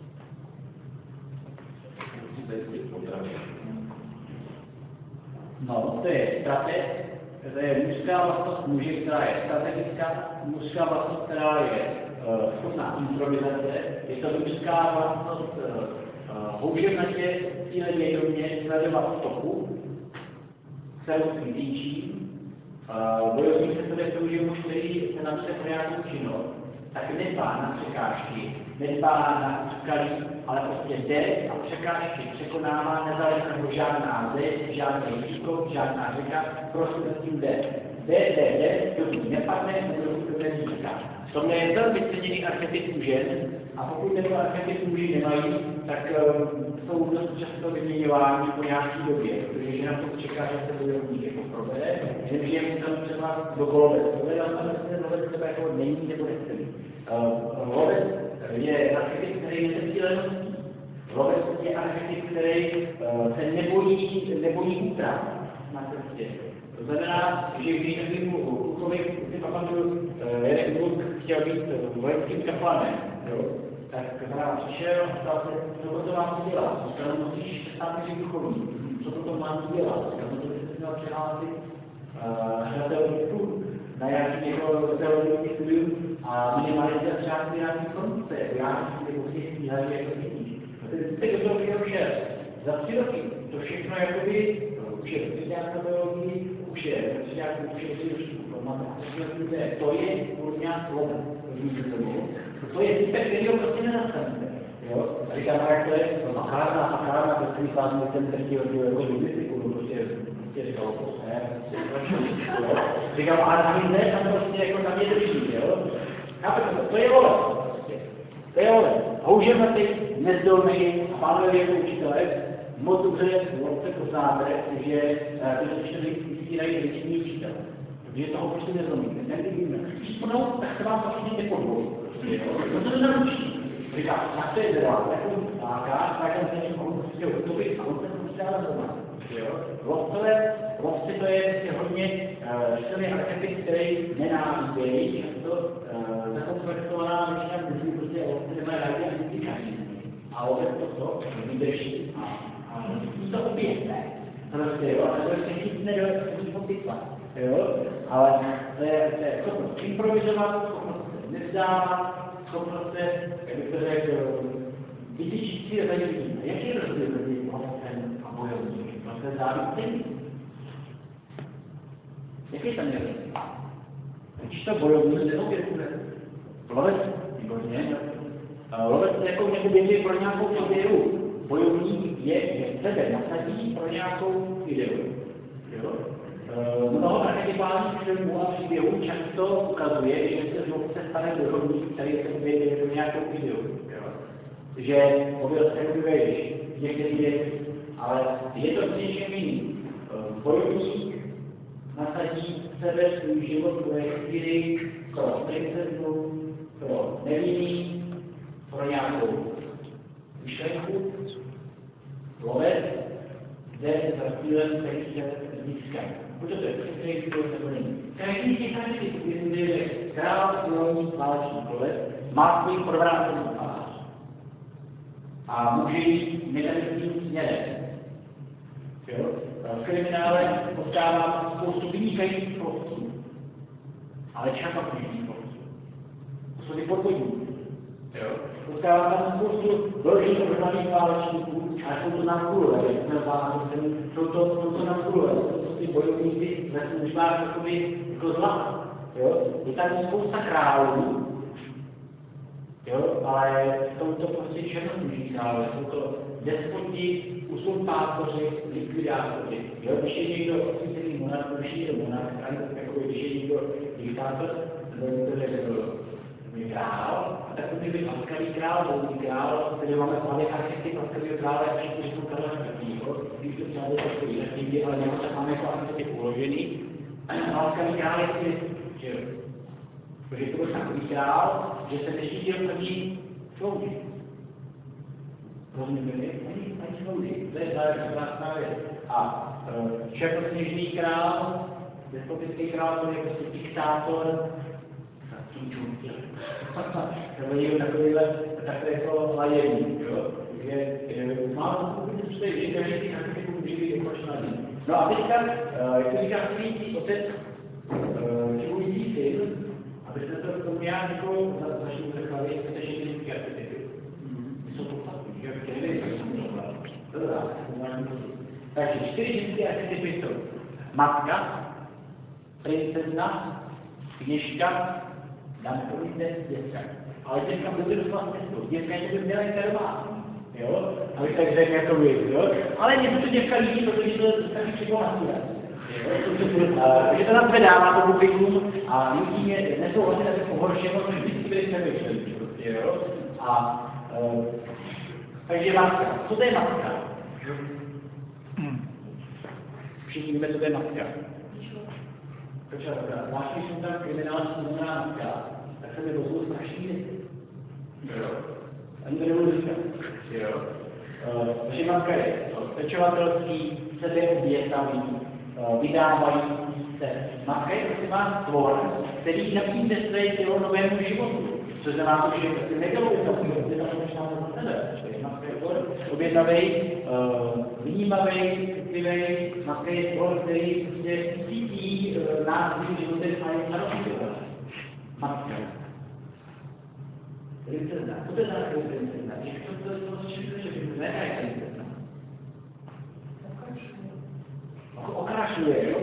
No, to je strateg, to je mužská vlastnost muže, která je strategická, mužská vlastnost, která je uh, schopná improvizace, je to mužská vlastnost uh, uh, houževnatě, cíle vědomě, sledovat stopu, kterou si vytýčí. Uh, bojovník se to nepoužije muž, který se napře pro nějakou činnost, tak nedbá na překážky, nedbá na skalí, ale prostě jde a překážky překonává, nezáleží žádná zeď, žádný výkop, žádná řeka, prostě s tím jde. Jde, jde, jde, dokud nepadne, dokud to nezíská. To mě je velmi ceněný archetyp žen, a pokud tento archetyp muži nemají, tak um, jsou dost často vyměňováni po nějaký době, protože žena to čeká, že se bojovník jako provede, jenomže je mu tam třeba do lovec. Lovec tam lovec třeba jako není nebo nechce. Uh, lovec je archetyp, který nese cíleností. Lovec je archetyp, který uh, se nebojí, nebojí úprav na cestě. To znamená, že když takovým klukovi, si pamatuju, jeden kluk chtěl být vojenským kaplanem, tak znamená, přišel a ptal se, co to mám dělat? Říkal, musíš se stát být duchovní. Co to mám dělat? Říkal, to by se měl přihlásit na teologii, na nějaký jako teologický studium a minimalizovat třeba nějaký konce, já si ty musí stíhat, jako vidíš. Teď do toho chtěl šel. Za tři roky to všechno jakoby, už je nějaká teologii, už je, už je nějakou učitelů, to je nějak slovo. To je typek, který ho prostě nenastavíte. A říkám, jak to je, no makárna, makárna, to si myslím, že ten třetí rozdíl jako lingvistiku, no prostě, prostě říkal, ne, říkám, ale tam jde, tam prostě jako tam je drží, jo. Chápete to, to je lovec, prostě. To je lovec. A už je na ty nezdolný, a pánové jako učitelé, moc dobře lovce poznáte, že ty učitelé vysílají většiní učitel. Protože toho prostě nezlomíte, nevíme. Když spodnou, tak se vám vlastně nepodvolí. No to se naučí. Říká, tak to je dělá, takový láká, tak on se něčím mohl prostě utopit a on se to musí dále doma. Lovcové, lovci to je prostě hodně silný uh, archetyp, který nenávidějí, často uh, zakomplexovaná většina lidí prostě lovci nemají rádi a vytýkají. A lovec to vydrží a, a musí to opětné. Prostě jo, ale to je nic nedoje, musí popitvat. Jo, ale to je, to je schopnost improvizovat, schopnost se nevzdávat, schopnost se, jak bych to řekl, vytyčit si a zajímavý. Jaký je rozdíl mezi lovcem a bojovníkem? To se závisí. Jaký tam je rozdíl? Když to bojovník neobětuje, lovec, výborně, lovec jako neobětuje pro nějakou ideu. Bojovník je, že sebe nasadí pro nějakou ideu. Jo? Mnoho archetypů sexuálních filmů a příběhů často ukazuje, že se z obce stane bojovník, který se objeví jako nějakou ideu. Že objel se objevíš některé věci, ale je to něčím jiným. Bojovník nasadí sebe svůj život pro chvíli, pro princeznu, pro nevinný, pro nějakou myšlenku, lovec, kde za chvíli se získá. Buď to je přesvědčení, nebo není. Každý z těch našich je král, kůrovník, válečný lovec, má svůj podvrácený tvář. A může jít negativním směrem. V kriminále potkávám spoustu vynikajících lovců, ale často vynikajících lovců. To jsou ty podvodníci. Potkávám tam spoustu velkých odhodlaných válečníků, ale jsou to nákulové, jsou to, jsou to nákulové, jsou to ty bojovníci ve službách takový jako zlata. Je tam spousta králů, jo, ale jsou to prostě černokůží králové, jsou to despoti, usurpátoři, likvidátoři. Jo, když je někdo osvícený monarch, když je někdo monarch, jako když je někdo diktátor, nebo někdo je král, a takový by laskavý král, boudý král, který máme hlavně archetyp laskavého krále, a všichni jsou krále laskavýho, když to třeba je takový laskavý, ale něho tak máme jako archetyp uložený. A laskavý král je takový, že protože to byl takový král, že se neštítil proti slouži. Rozumíte? Ani, ani slouži. To je krásná věc. A černokněžný král, despotický král, to je prostě diktátor, nebo někdo takovýhle, takové jako lajerní, jo? Takže málo pokud se že každý těch architektů může být ekočnadný. No a teďka, jak to říká svítí otec, živující syn, abyste to k tomu nějak jako začali překladit, jste ještě nějaký architekty. My jsou podstatní, že bych nevím, jak jsem to hledal. To dá, takže čtyři ženské archetypy jsou matka, princezna, kněžka, dáme to víc dětka. Ale dětka by to doslova smyslu. Dětka je to měla intervát. Jo? Abych tak řekl jako vy, jo? Ale mě se to děvka líbí, protože to je taky připomínka. Takže to nám předává to publikum a lidí mě nesouhlasí tak pohoršeno, že vždycky byli přemýšleli. Jo? A uh, takže matka. Co to je matka? Všichni víme, co to je matka. Protože náš jsem tam kriminální znamená matka, tak se mi rozhodl strašný věci. Jo. Ani to nebudu říkat. Jo. Takže matka je pečovatelský, sebeobětavý, vydávají se. Matka je prosím vás tvor, který nabízí své tělo novému životu. Což znamená to, že si nedělou takový obětavý, než nám to sebe. Matka je tvor obětavý, vnímavý, citlivý. Matka je tvor, který prostě cítí nás svým životem a je naročitý. Matka. Princezna. Co to je za princezna? To je to, čím se princezna? Jaká je princezna? Okrašuje, jo?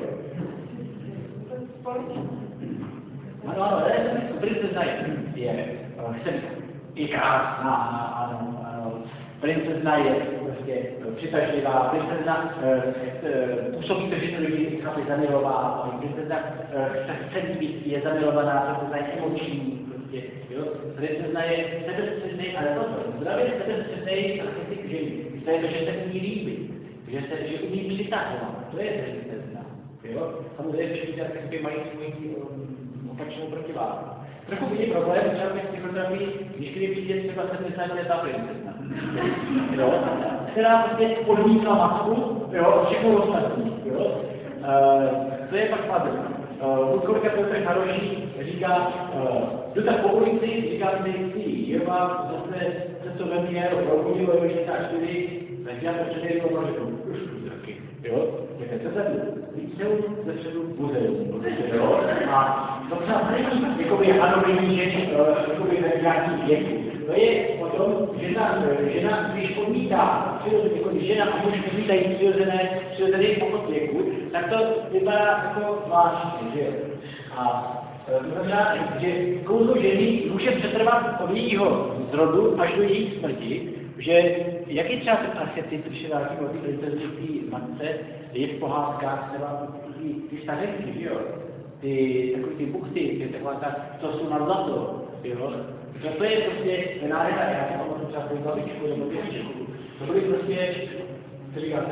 Ano, ano, princezna je, je, je krásná, ano, ano. Princezna je prostě přitažlivá, princezna působí to, že to lidi chlapi zamilová, princezna chce být, je zamilovaná, princezna je emoční, prostě, jo. Princezna je sebestřednej, ale pozor, zdravě sebestřednej archetyp ženy. To je to, že se umí líbit, že se, že umí přitahovat, to je princezna, jo. Samozřejmě všichni archetypy mají svůj opačnou protiváhu. Trochu vidí problém, třeba v psychoterapii, když když přijde třeba sedmdesátletá princezna, jo, která prostě podmítla matku, jo, všechno ostatní, jo. E, to je pak padl. Budkorka Petr Haroší říká, jdu tak po ulici, říkám si, ty, Jirma, zase se to ve mě probudilo, že tak čtyři, tak já to předejdu a řeknu, už průzraky, jo, jak se zadu, víceou ze předu muzeum, jo, a to třeba není, jakoby anonymní ženy, jakoby ve nějaký věku. To je o tom, že žena, žena když odmítá, jako když žena a muž odmítají přirozené, přirozený pokut věku, tak to vypadá jako zvláštně, že jo. A to znamená, že kouzlo ženy může přetrvat od jejího zrodu až do její smrti, že jak je třeba ten archetyp, když je nějaký o té matce, je v pohádkách třeba ty stařenky, že jo. ty, takový ty buchty, ty taková ta, co jsou nad zlato, jo. To, to je prostě nádherná, já jsem pamatuju třeba svoji babičku nebo dědečku. To byly prostě, co říkáte?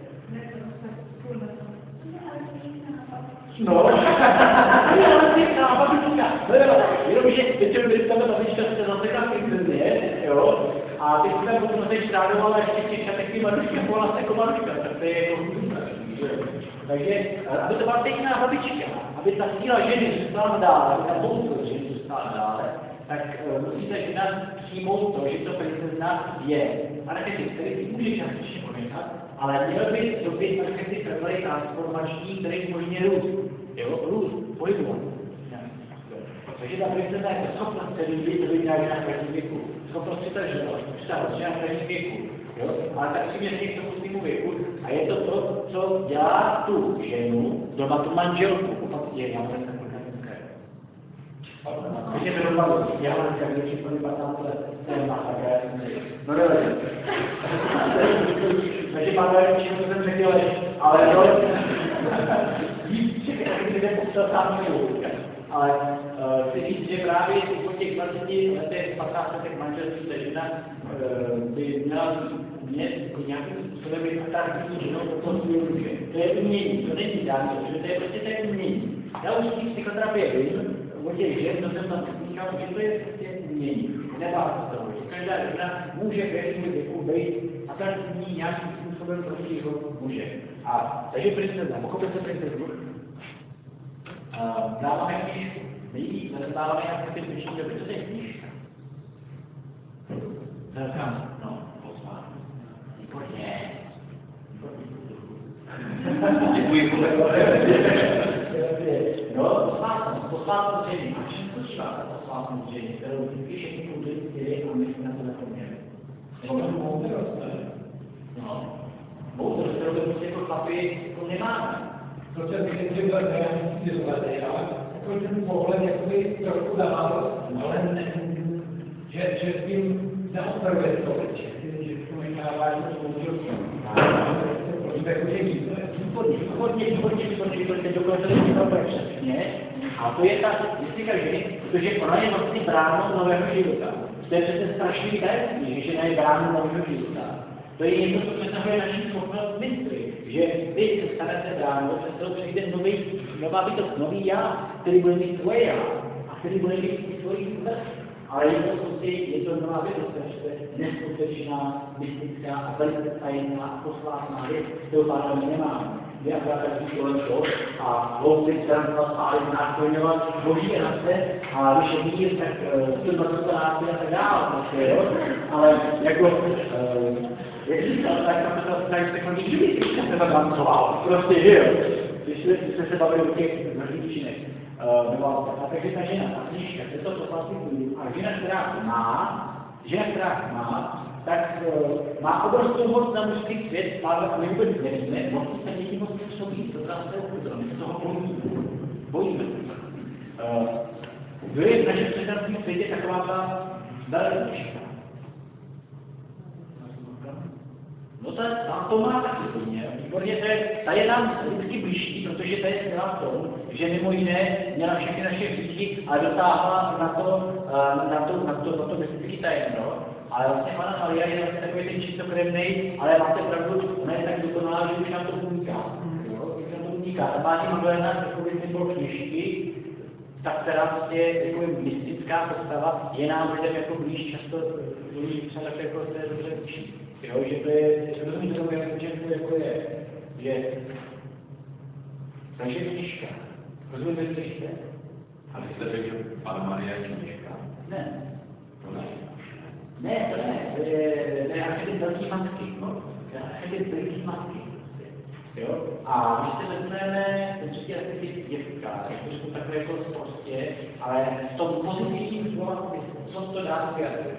No, ale pěkná babička, no jo, jenomže teď jsem byl tam babička se zasekla v princezně, jo, a teď jsem tam potom se štrádovala ještě v těch šatech ty Maruška, volala se jako Maruška, tak to je jako takže, aby to byla pěkná babička, aby ta síla ženy zůstala dále, aby ta moudrost ženy zůstala dále, tak uh, musí ta žena přijmout to, že to princezna je. Archetyp, který si může částečně ponechat, ale měl by to být archetyp trvalý transformační, který umožňuje růst. Jo, růst, pohybovat. Takže ta princezna je schopnost se líbit, to by měla žena v každém věku. Schopnost přitažovat, přitahovat žena v každém věku. Jo? Ale tak přiměřeně k tomu svýmu věku. A je to to, co dělá tu ženu, doma tu manželku, pokud je, já mám takovou dneska. Takže to doma, já mám dneska, když to vypadá tam téma, tak já jsem si. No dobře. Takže máme všechno, co jsem řekl, ale no, víc všechny taky lidé popsal sám svůj. Ale uh, chci říct, že právě po těch dvaceti letech, patnácti letech manželství ta žena uh, by měla mít nějakým způsobem být ataktivní ženou do toho svého ruče. To je umění, to není dáno, že to je prostě to je umění. Já už z psychoterapie vím, o těch žen, to jsem tam říkal, že to je prostě umění. Nebá se toho, že každá žena může v jakém věku být ataktivní nějakým způsobem proti jeho muže. A takže princezna, pochopil se princeznu? Uh, dáváme knížku. Nejvíc dáváme nějaké ty dnešní doby. Co to je knížka? Zrkám. No, posmát. Výborně. Děkuji, kolego. No, posmát. Posmát zřejmě. A čím spočívá ta posmát zřejmě, kterou vždycky všechny kultury chtěli a my jsme na to zapomněli? Nebo to moudrost, ne? No. Moudrost, kterou to prostě jako chlapi jako nemáme. Protože bych si byl realistický zhledej, ale takový ten pohled jakoby trochu dával, ale ne, že, že s tím neopravuje to, že to nechává, že to spoustu výborně, výborně, výborně, výborně, výborně, dokonce to je přesně. A to je ta mystika ženy, protože ona je vlastně bránou nového života. To je přece strašný tajemství, že žena je bránou nového života. To je něco, co přesahuje naši schopnost mysli, že vy se stanete bránou, přes kterou přijde nový, nová bytost, nový já, který bude mít svoje já a který bude mít i svoji smrt. Ale je to prostě, je to nová bytost, to je neskutečná, mystická a velice tajemná a posvátná věc, kterou pádem nemáme. My akorát každý kolem to a hloupci se tam spálit, náklonovat boží race a když je mír, tak sto dvacet náci a tak dále, jo? Ale jako, uh, jak říkal, tak tam to tady se chodí, že bych se zadancoval, prostě, že jo? Když jsme se bavili o těch množných účinek. Uh, takže ta žena, ta knížka, to je to, co vlastně půjdu. A žena, která má, žena, která má, tak uh, má obrovskou moc na mužský svět, ale my vůbec nevíme, moc se děti moc působí, to nás se ukudilo, my se toho bojíme. Bojíme. Uh, kdo je v našem představném světě taková ta velikoška? No ta, tam to má taky hodně. Výborně, to je, ta je nám vždycky blížší, protože ta je skvělá v tom, že mimo jiné měla všechny naše vždycky a dotáhla na to, na to, na to, na to mystický tajemno. Ale vlastně Panna Maria je vlastně takový ten čistokrevnej, ale máte pravdu, ona je tak dokonalá, že už nám to uniká. Už nám to uniká. Ta má Magdalena takový symbol kněžky, ta, která prostě je takový mystická postava, je nám lidem jako blíž, často oni třeba tak jako se dobře učí. Jo, že to je, že rozumíte tomu, jak to jako je, že takže knižka. Rozumíte knižka? A vy jste řekl, že Panna Maria je knižka? Ne. To ne. Ne, to ne, to je, to je archetyp velký matky, no. To je archetyp velký matky. Jo? A když se vezmeme, ten třetí archetyp děvka, to jsou takové jako prostě, ale v tom pozitivním slova smyslu, co to dá světlu?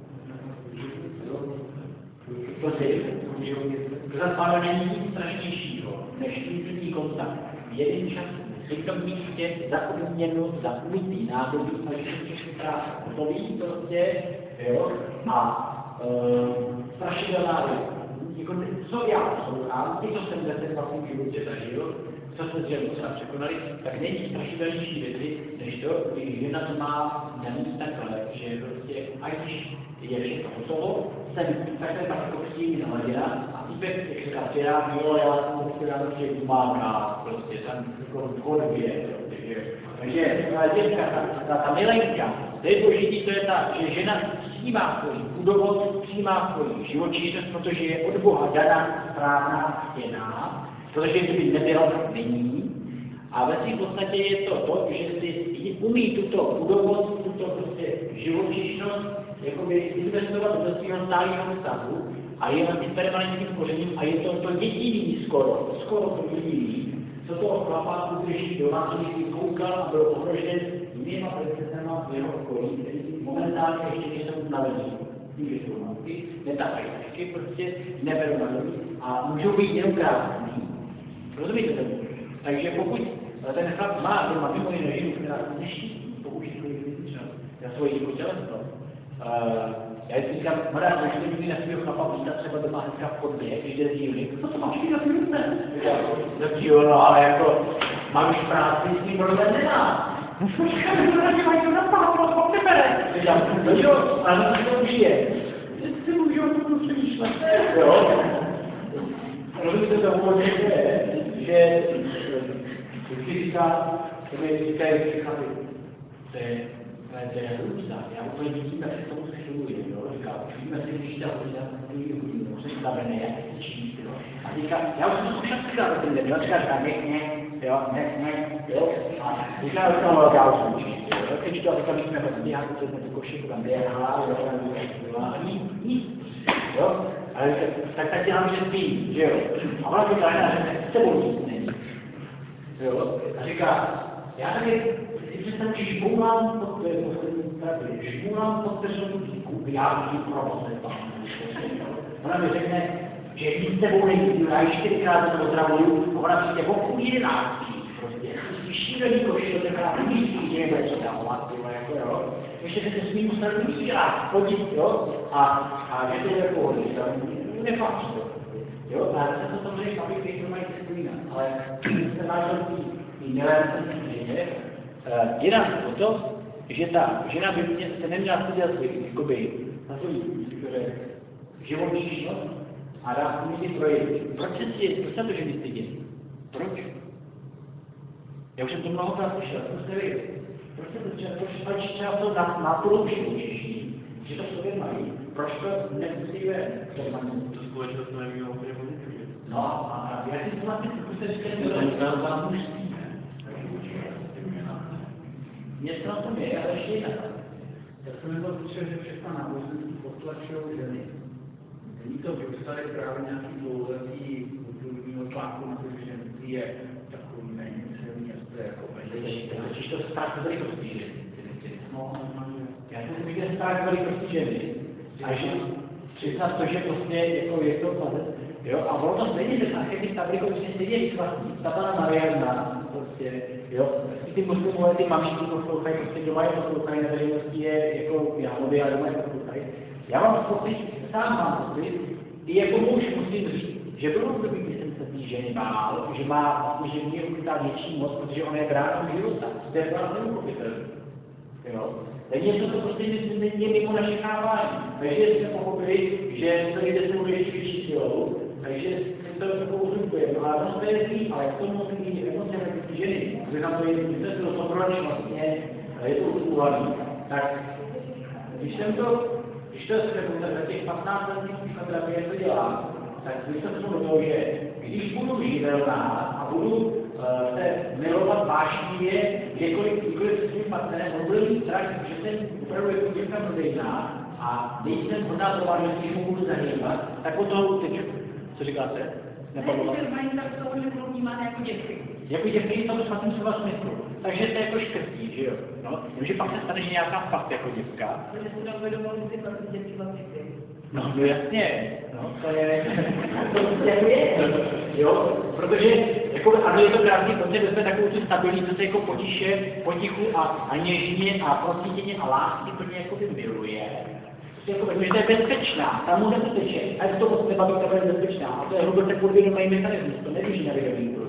Prosím, to zapále není nic strašnějšího, než intimní kontakt. V jeden čas, v jednom místě, za odměnu, za umytý nádobí a všechny práce. To ví prostě, jo, a uh, strašidelná věc. Jako, co já poslouchám, i co jsem ve svém vlastním životě zažil, co se dřevo třeba překonali, tak není strašidelnější věci, než to, když žena to má namít takhle, že prostě, ať když je všechno hotovo, jsem takhle tak jako příjemně naladěna a týpek, jak se dá včera, jo, já jsem prostě rád prostě umáká, prostě jsem jako v chodbě, takže, takže dětka, ta, ta, ta milenka, to je důležitý, to je ta, že žena přijímá svoji budovost, přijímá svoji živočišnost, protože je od Boha daná, správná, chtěná, protože kdyby nebyla, tak není. A ve své podstatě je to to, že si umí tuto budovost, tuto prostě živočišnost, jakoby investovat do svého stálého vztahu a je na tím permanentním kořením a je to to jediný skoro, skoro to jediný, co toho chlapa udrží doma, co když si koukal a byl ohrožen jinýma princezema v jeho okolí, který momentálně ještě nejsou navezí. Může jsou matky, netapají taky, prostě neberou na doby a můžou být jenom krásný. Rozumíte tomu? Takže pokud ten chlap má doma mimo jiné ženu, která se neštítí, použít svoji fyzičnost, na svoji jako těleso, uh, já si říkám, mladá, když to někdy na svého chlapa víta třeba doma hnedka v chodbě, když jde z dílny, co to máš na svým ruce? Řekl, jo, no, ale jako, máš práci, s ním problém nemá. Počkej, to radě mají to napávat, to nebere. Říkám, no jo, ale na to už je. Ty si můžu o tom přemýšlet, jo? Rozumíte tomu, že že vždycky říká, to mi říkají chlapi, to je, to je různá, já úplně vidíme, že tomu se šluji, jo, říká, už víme si, když ta hodina, tu hodinu, už se stavené, jak se číst, jo, a říká, já už jsem zkušel říkat o ten den, říká, říká, ne, ne, jo, ne, ne, jo, a říká, že tam velká už jsem číst, jo, když to říká, my jsme vlastně, já to jsme tu košiku tam běhá, jo, tam běhá, a nic, nic, jo, ale tak tak dělám, že spí, že jo? A ona to tajná, že s sebou nic není. Jo? A říká, já tady si představu, že žboulám pod, to je poslední tady, žboulám pod personou díku, já vždy provozne tam. Ona mi řekne, že nic s sebou není, já ji čtyřikrát to pozdravuju, a ona přijde o půl jedenáctý, prostě. Si šílený košil, taková umístí, že nebude co dávat, jako jo. Ještě se to svým ustanovým musí chodit, jo, a, a že to je pohodlí, nepatří to, jo, a se to samozřejmě chlapi, kteří to mají cestu ale se nážel tý milénce nejde, je nám o to, že ta žena by mě se neměla stydět jakoby, na svůj živočišnost a dá si mysli projevit. Proč se si, proč se to ženy stydět? Proč? Já už jsem to mnohokrát slyšel, to jste vědět. Proč se to třeba, proč třeba to na, na poloučení čeští, že to v sobě mají, proč to nemusíme permanentně? To společnost neví o úplně pozitivně. No a já si to vlastně, pokud se říkají, že to je velká mužství, ne? Něco na tom je, ale ještě jinak. Já jsem nebyl slyšel, že všechna náboženství potlačují ženy. Není to vypsali právě nějaký dlouholetý kulturního tlaku na to, že ženství je takový méně silný, a to je jako Totiž to strach velikosti ženy. No, já jsem si viděl strach velikosti ženy. A že přiznat to, že prostě jako je to padec, jo, a ono to stejně, že archetyp velikosti stejně vychvatní. Ta pana Mariana, prostě, jo, ty muslimové, ty maminky poslouchají, prostě doma je poslouchají, na veřejnosti je jako Jánovi a doma je poslouchají. Já mám pocit, sám mám pocit, i jako muž musím říct, že bylo období, kdy jsem se té ženy bál, že má vlastně, že mě ukrytá větší moc, protože ona je bránou života. To je vlastně neuchopitelné. Jo? Takže něco to prostě je mimo naše chápání. Takže jsme pochopili, že to jde se ještě větší silou, takže si to takovou uzurpujeme. No ale to je zlý, ale k tomu musí být emoce na ty ženy, aby nám to je vysvětlilo kontrolně vlastně, je to uzurpovaný. Tak když jsem to, když to se za těch patnáct let psychoterapie to dělám, tak vysvětlím do toho, že když budu živelná a budu uh, se milovat vášnivě, kdekoliv, kdykoliv se svým partnerem, on bude mít strach, že jsem opravdu jako děvka prodejná a nejsem hodná toho, že když mu budu zahýbat, tak od toho uteču. Co říkáte? Nepadlo vás? Mají tak toho, že budou vnímány jako děvky. Jako děvky v tom špatným slova smyslu. Takže to je jako škrtí, že jo? No, že pak se stane, že nějaká fakt jako děvka. Protože si tam uvědomovali ty vlastně děvky vlastně. No, no jasně, no, to je, to jako je, jo, protože, jako, ano, je to krásný, protože jsme takovou tu stabilní, co se jako potiše, potichu a, a něžně a procítěně a lásky plně jako by miluje. Jako, protože to je bezpečná, tam může teče, a jak to moc nebaví, to je bezpečná, a to je hluboce podvědomý mechanismus, to nevíš na vědomí úrovni.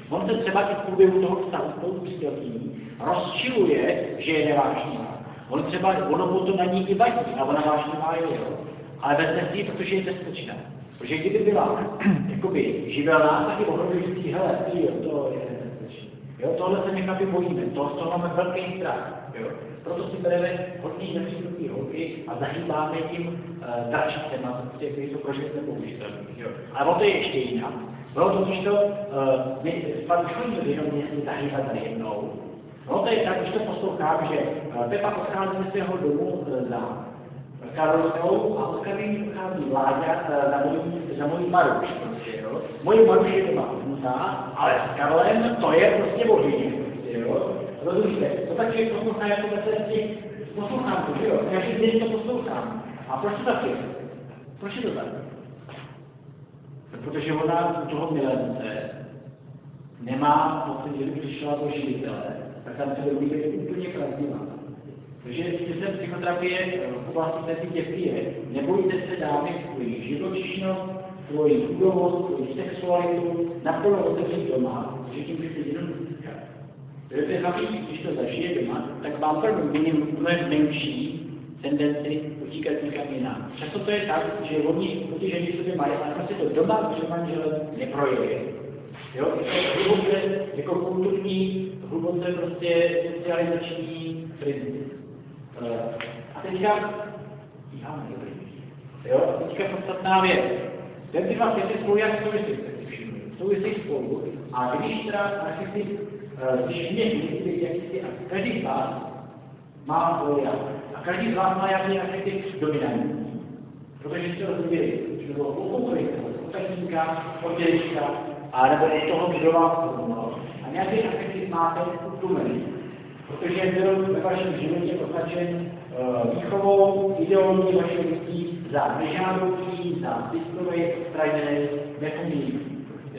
On se třeba i v průběhu toho vztahu s tou přítelkyní rozčiluje, že je nevášnivá. On třeba, ono mu to na ní i vadí a ona vášnivá je, jo. Ale vezme si ji, protože je bezpečná. Protože kdyby byla jakoby živelná, tak je ohrožující, hele, ty jo, to je nebezpečný. Jo, tohle se nechápě bojíme, to, z toho máme velký strach. Jo. Proto si bereme hodně nepřístupný holky a zahýbáme tím uh, dračicema, které jsou pro život nepoužitelné. Ale o to je ještě jiná. Bylo to totiž to, uh, my pan Školník jenom mě zahýbat najednou. No to je tak, když to poslouchám, že uh, Pepa odchází ze svého domu uh, za Karolskou a odchází odchází Vláďa uh, za mojí, za mojí Maruš. Prostě, jo. Moje Maruš je doma odmutá, ale s Karolem to je prostě bohyně. Rozumíte? To tak člověk poslouchá jako veselci, poslouchám to, že jo? Každý den to poslouchám. A proč to tak je? Proč je to tak? Protože ona u toho milence nemá pocit, že by přišla do živitele, tak tam se bude být úplně pravdivá. Takže systém psychoterapie v oblasti té dětí je, nebojte se dámy svoji živočišnost, svoji chudovost, svoji sexualitu, naplno otevřít doma, že tím byste jenom získat. Protože to je hlavní, když to zažije doma, tak vám první mnohem menší tendenci utíkat někam jinam. Často to je tak, že oni, ty ženy sobě mají, ale prostě to doma před manželem neprojeví. Jo? Je to hluboce jako kulturní, hluboce prostě socializační princip. A teďka, já nevím, jo, a teďka podstatná věc. Ten ty dva světy spolu jak souvisí, souvisí spolu, a když teda si když mě myslí, jaký a každý z vás má svůj já. A každý z vás má jaký archetyp dominantní. Protože jste rozuměli, že bylo okolí, otazníka, oddělička, a nebo je toho, kdo vás poznal. A nějaký archetyp máte utlumený. Protože byl ve vašem životě označen uh, výchovou, ideologií vašeho lidí za nežádoucí, za ziskové, odstraněné, nefungující.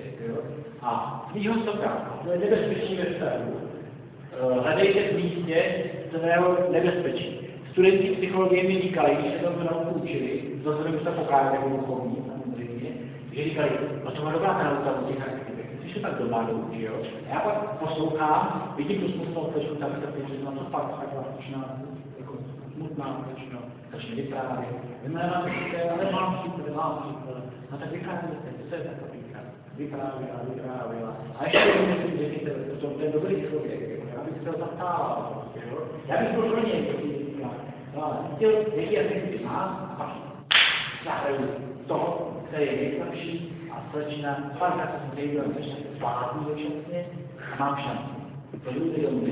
A svýho soka, to je nebezpečí ve vztahu, hledejte v místě svého nebezpečí. Studenti psychologie mi říkali, když se to nauku učili, zase se pokázat jako duchovní, samozřejmě, že říkali, no to má dobrá ta nauka o těch aktivitách, když se tak doma doučí, jo. A já pak poslouchám, vidím tu smutnou tečku, tam se pět, no to pak taková slušná, jako smutná tečka, začne vyprávět. Vymenám se, ale mám příklad, mám příklad, no tak vyprávějte, co je takový. Vyprávěla, vyprávěla. A ještě jednou myslím, že jste to, to je dobrý člověk, já bych se ho zastával, jo? Já bych byl pro něj, když říká, no ale chtěl, jaký asi má, a pak zahraju toho, který je nejlepší, a začíná, párkrát jsem se jde, začne se zvládnout dočasně, a mám šanci. To je to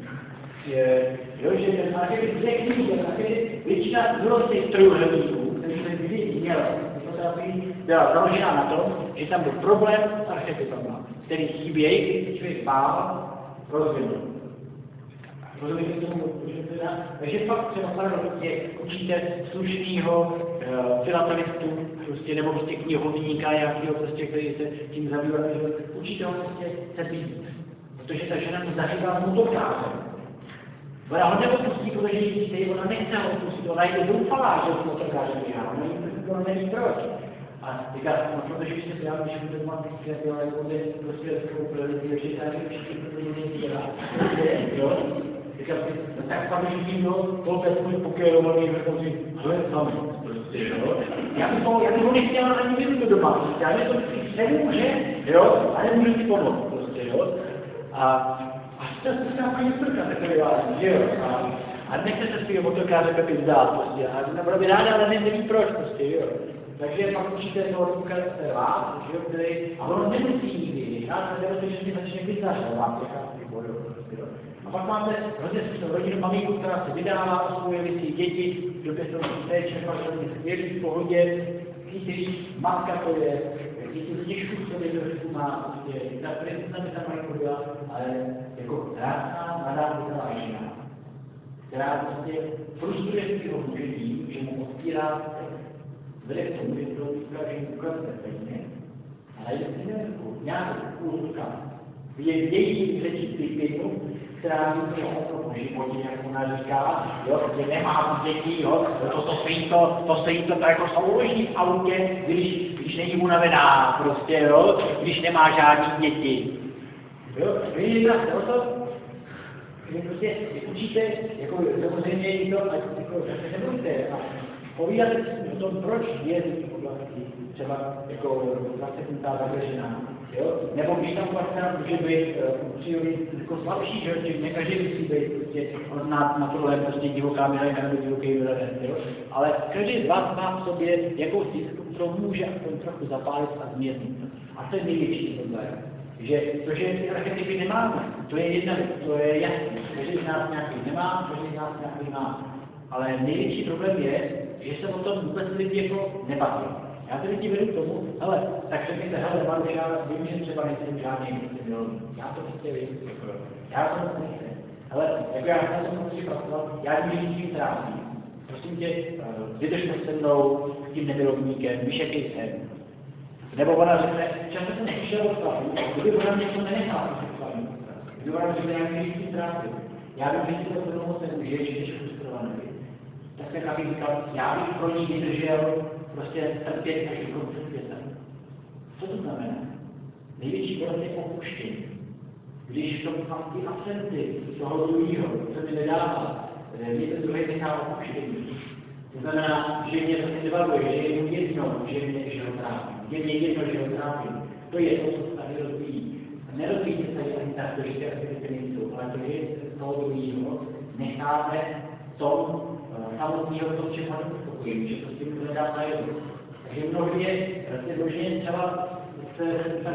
je, jo, že ten marketing je knihy, většina zlosti trojúhelníků, který jsme kdy měli, byla založena na tom, že tam byl problém s archetypama, který chybějí, když se člověk bál rozvinout. Rozumíte tomu? Takže fakt třeba starosti učíte slušnýho uh, filatelistu, prostě, nebo prostě knihovníka nějakého, prostě, který se tím zabývá, učíte ho prostě se být. Protože ta žena mu zahýbá motokářem. Ona ho neopustí, protože ji chce, ona nechce ho opustit, ona je doufalá, že ho motokářem běhá, ona neví proč. A říká, no protože když se pojádám, když budete mít ty ale jako bude prostě takovou prevenci, že tady všichni to nedělá. Jo? Říká si, no tak pak už tím, no, to bez můj pokérovaný, že to si, hele, sami, prostě, jo? Já bych ho, já bych ho nechtěla ani vidět do doma, prostě, ale to nemůže, jo? A nemůže si pomoct, prostě, jo? A, a to je prostě takový prka, takový vážný, že jo? A, a nechte se svýho motokáře Pepy vzdát, prostě, a nebude by ráda, ale neví proč, prostě, jo? Takže pak učíte toho ruka vás, že jo, který, a ono nemusí nikdy, já jsem to, že si začne vyznačovat vám těch bojů, a pak máte rozdělnou rodinu, maminku, která se vydává, osvojuje si děti, do pěstoucí péče, pak jsou skvělý v pohodě, chytrý, matka to je, děti z těžku sobě trošku má, prostě, ta prezidenta by tam jako byla, ale jako krásná, mladá, vyzralá žena, která prostě frustruje svého muže tím, že mu odpírá vede k tomu, že to ukáže ukazuje stejně, ale je to nějakou úzka. Je její řeči příběhu, která je o životě, jak ona říká, jo, že nemá dětí, jo, to, to se jí to, to se jí to jako souloží v autě, když, když není unavená, prostě, jo, když nemá žádný děti. Jo? Vy jedna o to, vy prostě učíte, jako samozřejmě i to, ať jako, se nebojte a povídáte si o tom, proč je v oblasti třeba jako placentá zavřená. Jo? Nebo když tam partner může být uh, jako slabší, že, že ne každý musí být prostě na, na tohle prostě divoká milenka nebo divoký milenec, jo? Ale každý z vás má v sobě jakousi sílu, kterou může aspoň trochu zapálit a změnit. A to je největší problém. Že to, že ty archetypy nemáme, to je jedna věc, to je jasné. Každý z nás nějaký nemá, každý z nás nějaký má. Ale největší problém je, že se o tom vůbec lidi jako nebaví. Já ty lidi vedu k tomu, hele, tak řekněte, hele, Maruš, já vím, že třeba nejsem žádný milovný. Já to prostě vím, já to moc nejsem. Hele, jako já jsem to musím pracovat, já vím, že tím trápí. Prosím tě, vydržme se mnou s tím nemilovníkem, víš, jaký jsem. Nebo ona řekne, často se nechtěla odstavit, kdyby ona něco nenechala sexuální odstavit. Kdyby ona řekne, já vím, že tím trápí. Já vím, že si to se mnou moc nemůže, že jsi frustrovaný. Tak jsem taky říkal, já bych pro ní vydržel prostě trpět až do konce světa. Co to znamená? Největší bolest je popuštění. Když to mám ty absenty toho druhého, co mi nedává, mě ten druhý nechá opuštění. To znamená, že mě to nevaluje, že je mu jedno, že mě že ho trápí. Je mě jedno, že ho trápí. To je to, co se tady rozvíjí. Nerozvíjí se tady ani tak, že ty aktivity nejsou, ale to je toho druhého necháme tom samotného v tom, čem ho neuspokojím, že prostě mu to nedá najednou. Takže mnohdy je vlastně možná třeba se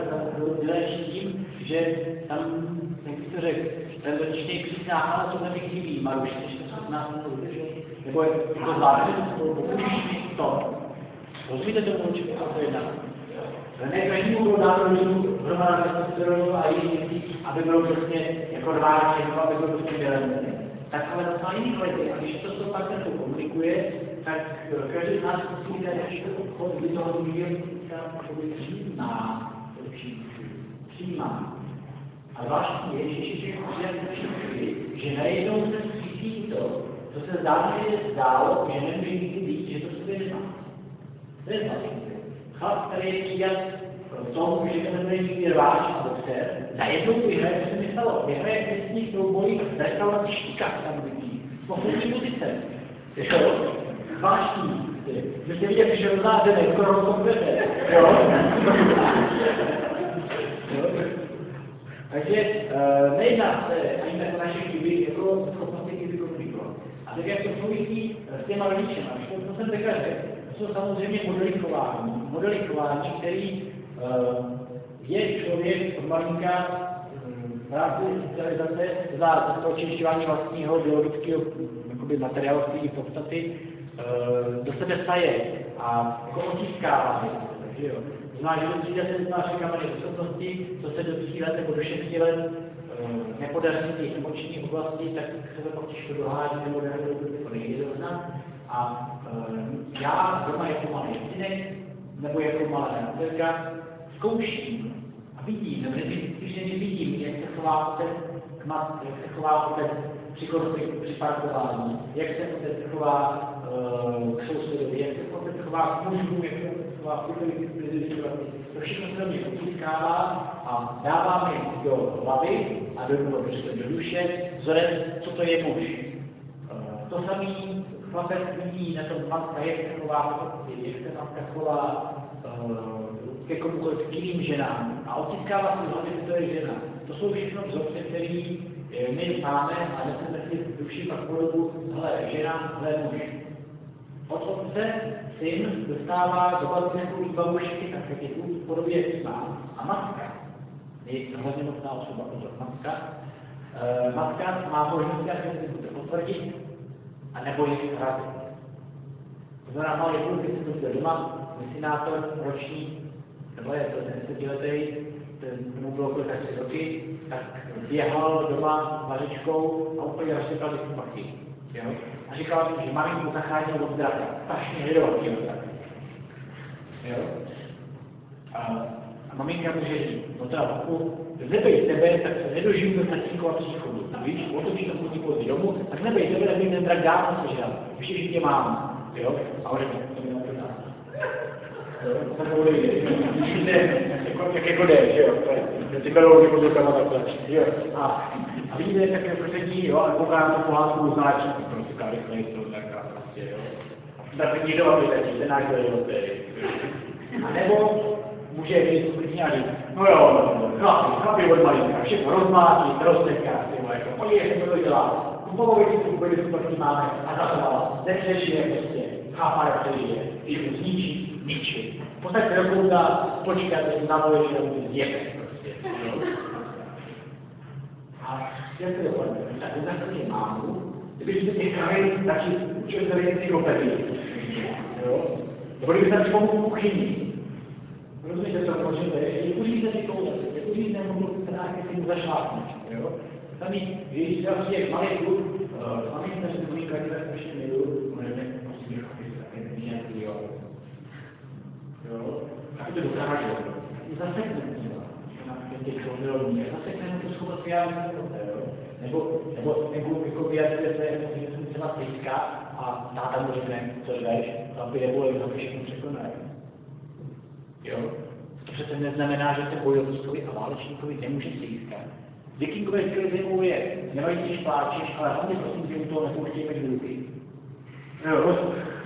vyléčí tím, že tam, jak bych to řekl, ten dotyčný kříkná, ale to mi chybí, Maruš, než to se nás to udrží, nebo je to zvláště, pomůžeš mi to. Rozumíte tomu, o čem to jedná? Ne každému bylo dáno lidu hromada testosteronu a jiných věcí, aby bylo prostě jako rváče, nebo aby bylo prostě dělené. Tak ale to má jiný lidi. A když to s tou partnerkou komunikuje, tak každý z nás musí dát ještě obchod, kdy toho druhého přijímá, přijímá. A zvláštní je, že ještě že najednou se cítí to, co se zdá, že je zdálo, že nemůže nikdy být, že to sobě nemá. To je zvláštní. Chlap, který je přijat v tom, že to nebude nikdy rváč a boxer, najednou vyhraje, co se mi stalo. Vyhraje pěstní souboji v restauraci Štíkách tam lidí. Po funkční pozice. Jo? Zvláštní. Vy jste viděli, že rozházené, skoro ho komplete. Jo? Takže uh, nejedná se ani tak o naše chyby, jako schopnosti chyby komunikovat. A tak jak to souvisí s těma rodičema, to jsem řekl, že jsou samozřejmě modely chování. Modely chování, který uh, je člověk od malinka v rámci socializace za očišťování vlastního biologického materiálu, který podstaty uh, do sebe saje a jako otiskává. Takže jo. To znamená, že do třídeset nás říkáme schopnosti, co se do tří let nebo do šesti let uh, nepodaří v těch emočních oblastí, tak se to pak těžko dohádí nebo to nejde doznat. A uh, já doma jako malý synek, nebo jako malá manželka, zkouším a vidím, nebo když vidím, jak se chová otec k matce, jak se chová otec při konfliktu, při parkování, jak se otec chová uh, k sousedovi, jak se otec chová k mužům, jak se otec chová k ulici, to všechno se do mě otiskává a dává mi do hlavy a do, do, do duše vzorem, co to je muž. Uh, to samé chlapec vidí na tom matka, jak se chová, jak se matka chová uh, ke komukoliv k jiným ženám a otiskává si hlavě, že to je žena. To jsou všechno vzorce, které my máme a neseme si v duši pak podobu, hele, žena, hele, muž. Od otce syn dostává do bazinku výbavu všech archetypů v podobě, jak má. A matka je hrozně mocná osoba, pozor, matka. Uh, matka má možnost archetypů to potvrdit a nebo je zrazit. To znamená, malý kluk, když se to bude doma, mysinátor roční, nebo je to desetiletý, ten mu bylo kolik tři roky, tak běhal doma s vařičkou a úplně rozsypal ty kupachy. A říkal, že maminku zachránil od draka. Strašně hledovatý od draka. A, a maminka může říct, no teda pokud nebej tebe, tak se nedožiju do tatínkova příchodu. Víš, otočí to chodí později domů, tak nebej tebe, tak by ten drak dávno sežral. Víš, že tě mám. Jo? A on řekne, to mi na to dá. Tak to bude vidět. Jak jako jde, že jo? Ty berou ty podrukama takhle, jo. A, a vidíte, tak jako sedí, jo, a kouká na to pohádku označí, prostě kávy nejsou taká prostě, jo. Tak někdo aby taky, ten náš do té. A nebo může být úplně a říct, no jo, chlapi, chlapi od malinka, všechno rozmátí, rozteká, jako, podívej, jak to dělá. Kupovou věci, kupovou věci, co máme, a zachovala, nepřežije prostě, chápá, jak přežije, když mu zničí, ničí. V podstatě rozhoudá, počítat, že navolí, že mu zjeme, prostě. A jak to dopadne? Tak to takhle mámu, kdybyste těch krajin začít učit za věci kopety. Jo? Nebo kdyby se pomoct kuchyni. Rozumíte, co můžete? Je uřízne ty tohle, je uřízne modu, která je mu zašlápnout. Jo? Sami, když se vlastně jak malý kluk, sami jsme se druhý krajiny tak ještě nejdu, můžeme prostě vychopit také nějaký jo. Jo? A to dokáže. Zasekne třeba. Na těch šoudrovních. Zasekne to schopnost vyjádřit jo? Nebo, nebo ten kluk jako vyjádřuje se, že jsem třeba teďka a táta mu řekne, co jdeš, tam by nebylo, že to všechno překonají. Jo? To přece neznamená, že se bojovníkovi a válečníkovi nemůže se získat. Vikingové skvělé zemou je, nemají když pláčeš, ale hlavně prosím, že u toho nepouštějme do ruky. Jo?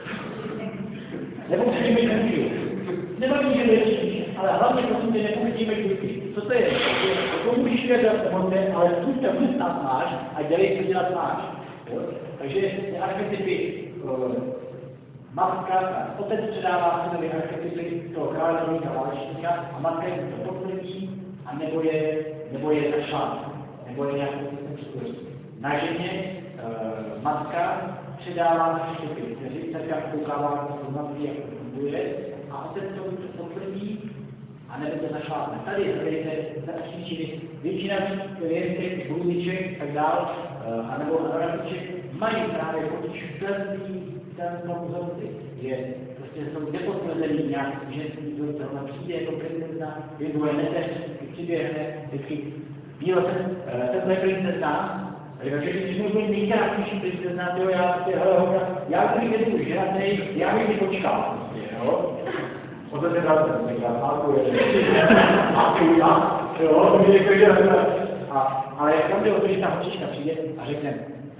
Nepouštějme do ruky. Nevadí, že nečíš, ale hlavně prosím, že nepouštějme do ruky. Co to je? To můžeš vědět emoce, ale tu to vůbec máš a dělej, co dělat máš. Jo? Takže archetypy uh, matka, otec předává synovi archetypy toho královníka válečníka a matka je to potvrdí a nebo je, nebo je zašlá, nebo je nějaký způsob. Na ženě uh, matka předává archetypy, kteří tak jak koukává do matky, jak to funguje, a otec to potvrdí a nebo to zašlápne. Tady hledejte za příčiny. Většina těch průzniček a tak dál, uh, anebo analytiček mají právě totiž ten konzulty, je prostě jsou nepotvrzený nějaký ženský vzor, zrovna přijde jako princezna, věnuje neteř, přiběhne, vždycky dílo ten, tenhle princezna, takže když jsme byli nejkrásnější princezna, jo, já prostě, hele, hoka, já bych nebudu ženatej, já bych si počkal, prostě, jo. O to se dá ten, já pálku je, a ty já, jo, to je jako, a, ale tam jde o to, že ta holčička přijde a řekne,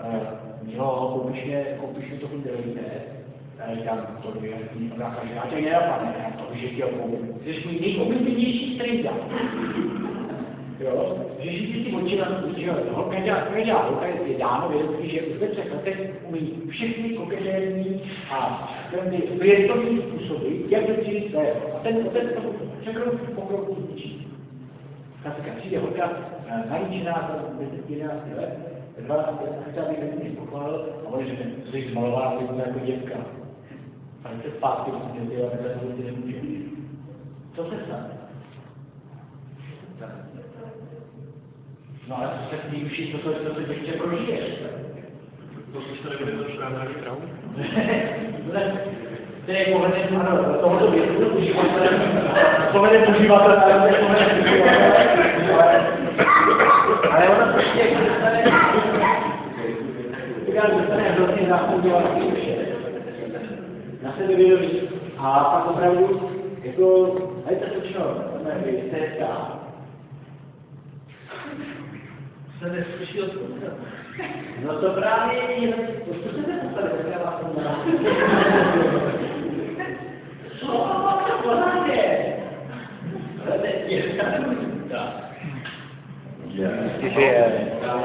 jo, koupíš mě, koupíš mě to fundelíte, já říkám, to je jasný, že já tě nenapadne, já to bych chtěl koupit. Jsi můj nejoblíbenější strejda. Jo, že všichni si očila, že holka dělá, dělá, holka je dáno, vědomí, že už ve třech letech umí všechny kokeření a ty vědomí způsoby, jak to přijde své. A ten otec to všechno pokroku zničí. Klasika, přijde holka nalíčená bez jedenácti let, dvanáct let, a chtěla bych mě pochválil, a on řekne, co jsi zmalovala, ty jako děvka. A když se zpátky, protože ty ale takhle ty nemůže. Co se stane? No ale co se s tím všichni, co se ještě prožiješ? To už to nebude to správná traum? To je pohledem, ano, tohoto věku, uživatel, pohledem uživatel, ale to je pohledem uživatel. Ale ona prostě dostane, dostane hrozně záchodovací vše. Na sebe vědomí. A pak opravdu, jako, hej, to slučno, to je hezká. Se neslyší odpovědět. No to právě je, to co se nepostavit, tak já vás to dám. Co? To nájde. To je hezká. Jestliže je...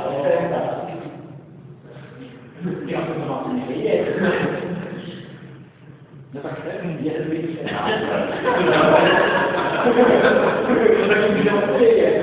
Já to mám nevědět. No tak se, je zbytě. To taky může odpovědět.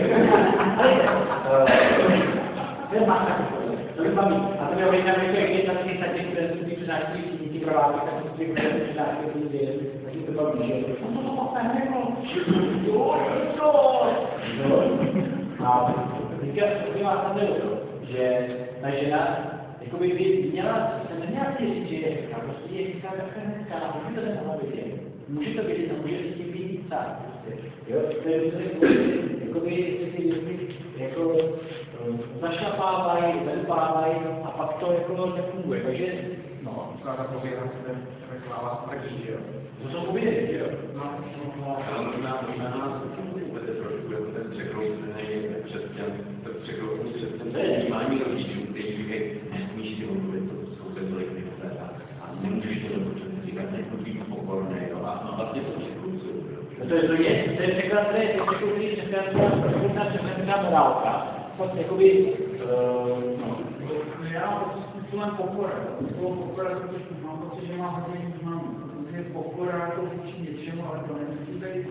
To je máš takový. To je mami. A to je hodně na jak je taky na těch prezentů přednášky, ti provádějí, tak si ty přednášky vyjde, taky to baví, že? No to to tak nebylo. Jo, jo, a teďka to má tam to, že ta žena jakoby by měla, se neměla říct, že je hezká, prostě je hezká, tak je hezká, a může to nemohla vidět. Může to vidět a může s tím být sám. Jo, to je jakoby si věci jako zašlapávají, zadupávají a pak to jako nefunguje, takže no. Taková ta pověra se reklama taky, že jo? To jsou pověry, jo? No, možná, možná, možná. pochopíte trošku jako ten překroucený křesťan, tak překroucený křesťan, to je vnímání rodičů, kteří říkají, nesmíš si omluvit, to jsou se tolik nechce a nemůžeš to dopočet, říkat, nechci být pokorný, jo, a vlastně to překroucují. To je to je, to je překlad, to je překroucený křesťanská křesťanská morálka, fakt jakoby, no. Já mám pokora, slovo pokora, protože mám pocit, že mám hodně vnímání. Je pokora jako vůči něčemu, ale to nemusí být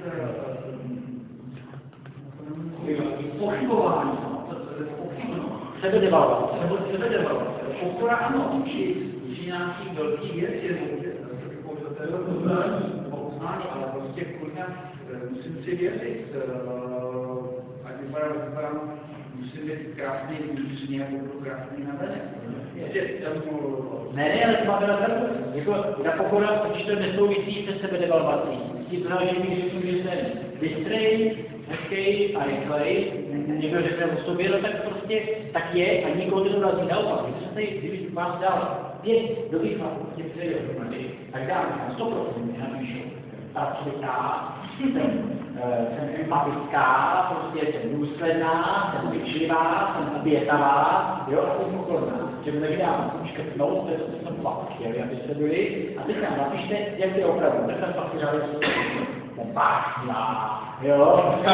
pochybování, sebedevalvace. Sebedevalvace. Pokora ano, vůči nějaký velký věci, nebo uznání, ale prostě kurňa, musím si věřit, ať vypadám, musím být krásný vnitřně, a budu krásný na venek. Ne, ne, ale to máte na pravdu. Jako ta pokora, když to nesouvisí se sebedevalvací. S tím znamená, že mi řeknu, že jsem bystrej, hezkej a rychlej, někdo řekne o sobě, no tak prostě tak je a nikoho to dorazí. Naopak, když se tady, kdybych vám dal pět dobrých chlapů, těch přeji dohromady, tak dám na sto procent napíšu. Pracovitá, jsem, jsem empatická, prostě jsem důsledná, jsem pečlivá, jsem obětavá, jo, a jsem pokorná. Že mi nevydám škrtnout, to je to, co jsem fakt chtěli, abyste byli, a teď nám napište, jak to je opravdu. Tak jsem fakt řádil, jsem pášná, jo,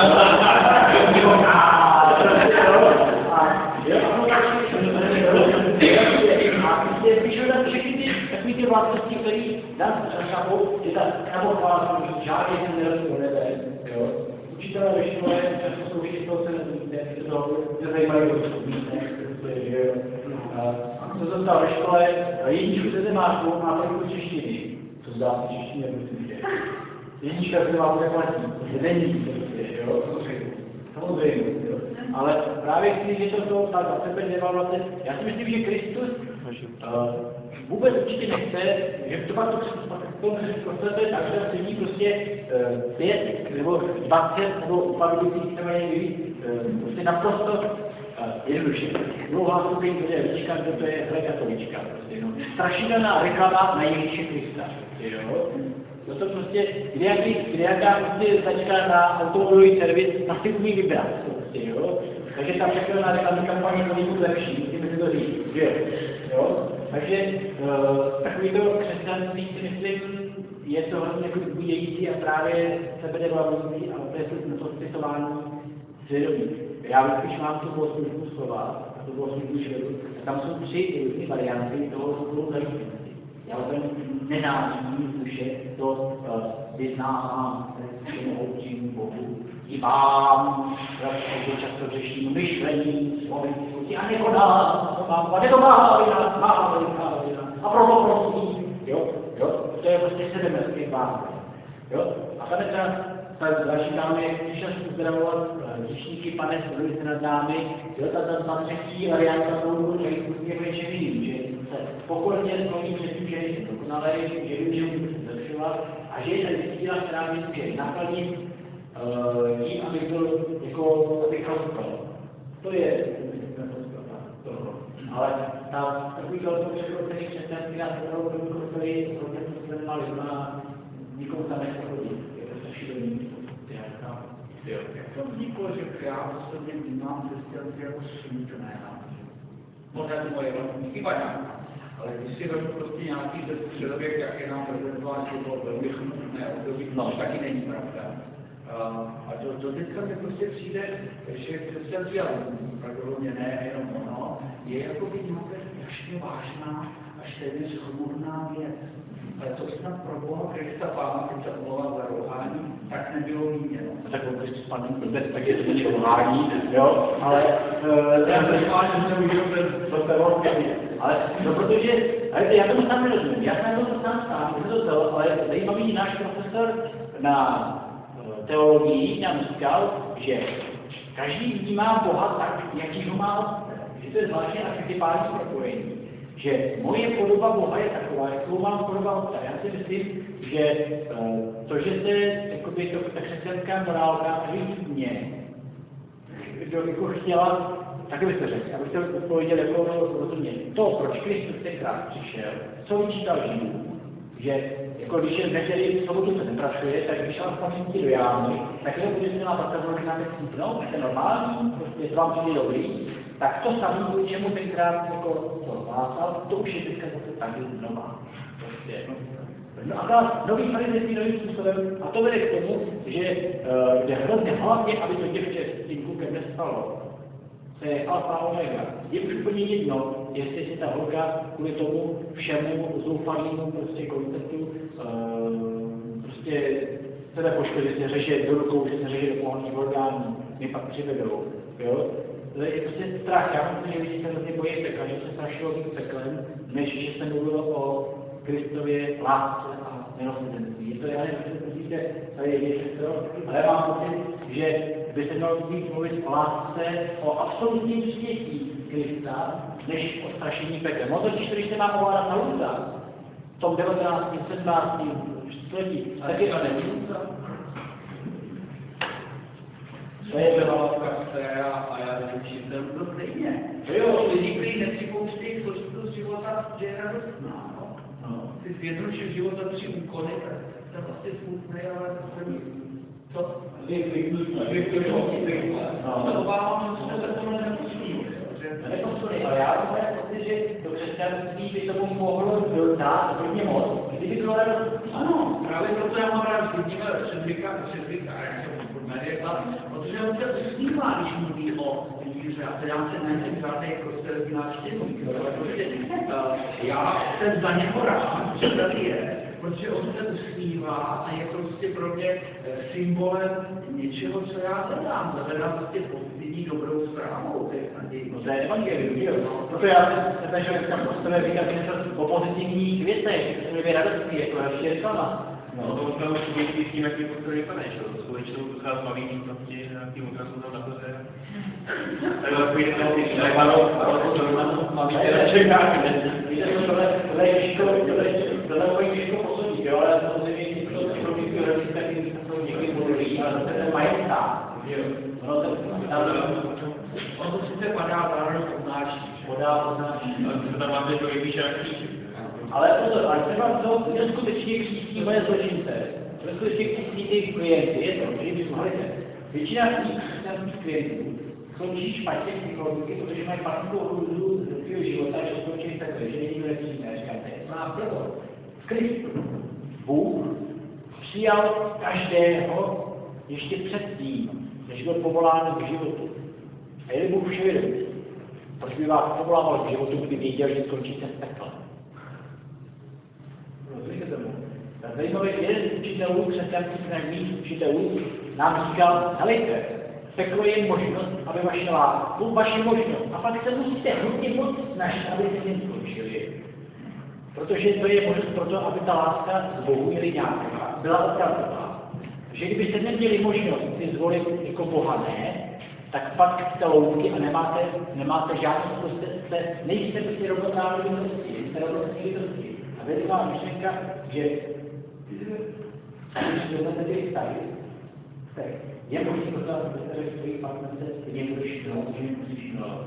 a prostě píšu tam všechny ty takový ty vlastnosti, které nás šapou, že ta kamochváza, žádný jsem nerozumí nebe, jo. Učitelé ve škole často zkouší z toho se nezmíte, to zajímají o skupínek, že jo. Co jsem dal ve škole, jedničku se zemáčkou má trochu češtiny, co zdá se češtině prostě. Jednička se má bude platí, protože není prostě, jo. Samozřejmě, jo. Ale právě chci, že to jsou ta za sebe devalvace. Já si myslím, že Kristus uh, vůbec určitě nechce, že to pak to chcete tak, že sedí prostě uh, pět nebo dvacet nebo upadujících třeba někdy uh, prostě naprosto uh, jednoduše. Dlouhá skupin, kde je lička, kde to je hledatovička. Prostě, no. Strašidelná reklama na Ježíše Krista. Jo? To jsou prostě, kde jaký, kde jaká prostě začká na automobilový servis, na si umí vybrat. Prostě, jo? Takže tam všechno na reklamní kampaně to není lepší, musíme si to říct, že jo? Takže uh, takový to křesťanství si myslím, je to hodně jako budějící a právě sebedevalvující a opět na to spisování svědomí. Já když mám tu bohoslužbu slova a tu bohoslužbu životu, tam jsou tři různé varianty toho spolu zajímavosti. Já opravdu nenávidím duše, to uh, vyznávám všemohoucímu Bohu. I vám, protože často řeším myšlení, slovy, a nekonám, mám, a nedomáhá vina, máhá vina, a proto prosím, jo, jo, to je prostě sedemletský pán, jo, a tady ta, ta další dámy, když nás uzdravovat řečníky, pane, shodli se nad námi, jo, ta, ta, ta třetí varianta toho, že je něčem jiným, že se pokorně skloní před tím, že nejsem dokonalej, že vím, že můžu se zlepšovat, a že je tady síla, která mě může naplnit Uh, tím, aby byl jako, aby rozpal. To je toho. Ale ta takový velkou překročení křesťanství nás opravdu do mikrostory, protože jsme se nemali na nikomu tam nechce chodit. Je to strašidelný. Jo, jak to vzniklo, že já osobně vnímám křesťanství jako smutné. Možná to moje vlastní chyba nějaká. Ale když si vezmu prostě nějaký člověk, jak je nám prezentován, že bylo velmi smutné období, no, taky není pravda. A do, do teďka mi prostě přijde, že křesťanství, ale pravděpodobně ne, jenom ono, je jako by nějaké strašně vážná až téměř chmurná věc. Ale to snad pro Boha Krista Pána, když se omlouvám za rouhání, tak nebylo míněno. Tak on Kristus Pán blbec, tak je to něco rouhání, jo, ale já to schválně nemůžu bez ale no, protože, ale já tomu sám nerozumím, já jsem to sám sám, je to to, ale zajímavý náš profesor na teologii nám říkal, že každý vnímá Boha tak, jaký ho má, že to je zvláštně archetypální propojení. Že moje podoba Boha je taková, jakou mám podoba Otce. Já si myslím, že to, že se jakoby, to, ta křesťanská morálka říct mě, jako chtěla, tak byste řekl, abyste odpověděl jako rozumět. To, proč Kristus tenkrát přišel, co vyčítal Židům, že jako když je v neděli v sobotu se nepracuje, tak když vám pamětí do jámy, tak jenom když měla pracovat, že máte cípnout, to je normální, prostě to vám přijde dobrý, tak to samé, kvůli čemu tenkrát jako to hlásal, to už je teďka zase tady nová. Prostě, no. No a nový farizejství novým způsobem, a to vede k tomu, že uh, je hrozně hlavně, aby to děvče s tím klukem nespalo. To je alfa a omega. Je už úplně jedno, jestli si ta holka kvůli tomu všemu zoufalému prostě konceptu uh, prostě sebe poškodí, že se řeže do rukou, že se řeže do pohlavních orgánů, mě pak přivedou, jo? To je prostě strach, já myslím, že lidi se hrozně bojí pekla, že se strašilo tím peklem, než že se mluvilo o Kristově lásce a milosrdenství. Je to, já nevím, že to musíte tady je všechno, ale mám pocit, že by se mělo být mluvit o lásce, o absolutním přijetí Krista, než o strašení peklem. No to když se má ovládat na lůza, v tom devatenáctém sedmnáctém století, tak je to není. To je vyhláška Sféra a já řeším ten to stejně. Jo, lidi, kteří nepřipouštějí složitost života, že je radostná. No? No. Ty zjednodušíš života tři úkony, tak to vlastně smutný, ale to není. Co? No, to obávám, že jsme se tohle nepustí. Nepostuli, ale já mám pocit, že to křesťanství by tomu mohlo dát hodně moc, kdyby bylo radostný. Ano, právě proto já mám rád vidíme Cedrika, Cedrika, jak se Medieta, protože on se usmívá, když mluví o víře, a já se nejsem žádný kostelský návštěvník, ale prostě uh, já jsem za něho rád, že tady je, protože on se usmívá a je prostě pro mě symbolem něčeho, co já hledám. Hledám prostě pozitivní dobrou zprávu. No to je evangelium, jo. Proto já se snažil říkám kostele říkat něco o pozitivních věcech, že se mi radostí, jako ještě reklama. No to možná už souvisí s tím, jak to kostely vypadá, že to jsou většinou docela tmavý místnosti, nějaký odrazu tam nahoře. Takhle takový ten nepalo, ale to zrovna tmavý teda čeká. Víte, tohle je těžko, tohle je těžko posudit, jo, ale samozřejmě někdo si promyslí rodič, tak jsou někdy budoucí, ale zase ten mají stát, jo. Ono to on to sice padá, zároveň odnáší. Podá, odnáší. To tam máte to vypíše na kříž. Ale pozor, ale třeba to neskutečně kříží moje zločince, neskutečně kříží ty klienty, je to, že bychom hledali. Většina těch klientů skončí špatně psychologicky, protože mají patnickou hrůzu z svého života, že skončí takhle, že nikdo nepřijme, říkáte, má proto. V Kristu Bůh přijal každého ještě předtím, než byl povolán k životu. A je Bůh vševědomý. Proč by vás povolával k životu, kdyby věděl, že skončíte v pekle? Rozumíte tomu? Tak zajímavý jeden z učitelů, křesťanských najmých učitelů, nám říkal, helejte, peklo je možnost, aby vaše láska, vaše možnost. A pak se musíte hodně moc snažit, aby se jen skončili. Protože to je možnost proto, aby ta láska z Bohu měli nějaká, byla opravdová. Že kdybyste neměli možnost si zvolit jako Boha ne, tak pak jste loutky a nemáte, nemáte žádný prostě, nejste prostě rovnoprávní bytosti, jste rovnostní bytosti. A vede vám myšlenka, že když to ty vztahy, tak je možný proto, abyste řekli svých partnerce, že budeš no, že musíš no.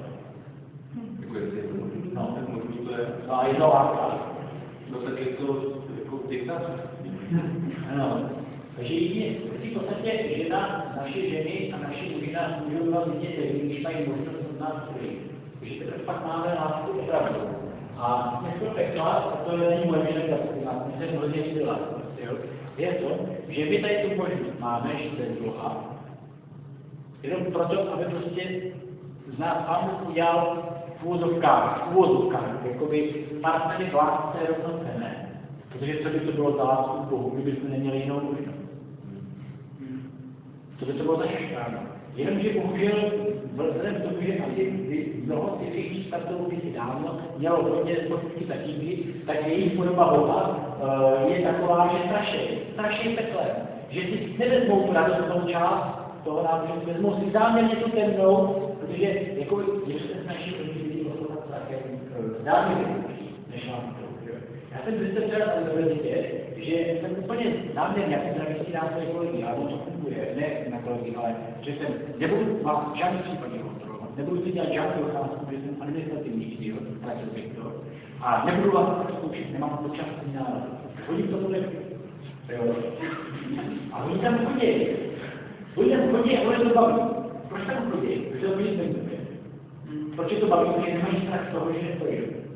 No, to je... A je to láska. No tak je to jako diktát. Ano. Takže jedině, v podstatě žena, naše ženy a naše muži nás můžou vás vidět, když mají možnost od nás přijít. Takže teprve pak máme lásku opravdu. A smysl pekla, to není moje myšlenka, my se hrozně líbila. Je to, že my tady tu možnost máme, že bez Boha, jenom proto, aby prostě z nás Pán Bůh udělal v úvozovkách, v úvozovkách, jakoby partnery v lásce rovnocenné. Protože co by to bylo za lásku k Bohu, kdybychom neměli jinou možnost. Co by to bylo za šeštáno. Jenomže bohužel, vzhledem k tomu, že asi mnoho z těch startovů by si dávno mělo hodně společnosti tatínky, tak jejich podoba Boha uh, je taková, že strašej, strašej peklem. Že si nevezmou tu radostnou část toho náboženství, vezmou si záměrně tu temnou, protože jako, když se snaží lidi oslovovat také záměrně, než vám to. Já jsem zjistil třeba na univerzitě, že jsem úplně záměrně, jak jsem zravistí nástroj kolegy, ale to funguje, ne na kolegy, ale že jsem nebudu vás žádný případně kontrolovat, nebudu si dělat žádnou otázku, že jsem administrativní díl, pracovník to, a nebudu vás zkoušet, nemám to čas ani náladu. Chodí k tomu nechodí. A oni tam chodí. Oni tam chodí a oni to baví. Proč tam chodí? Protože to chodí nebude. Proč je to baví? Protože nemají strach z toho, že nestojí.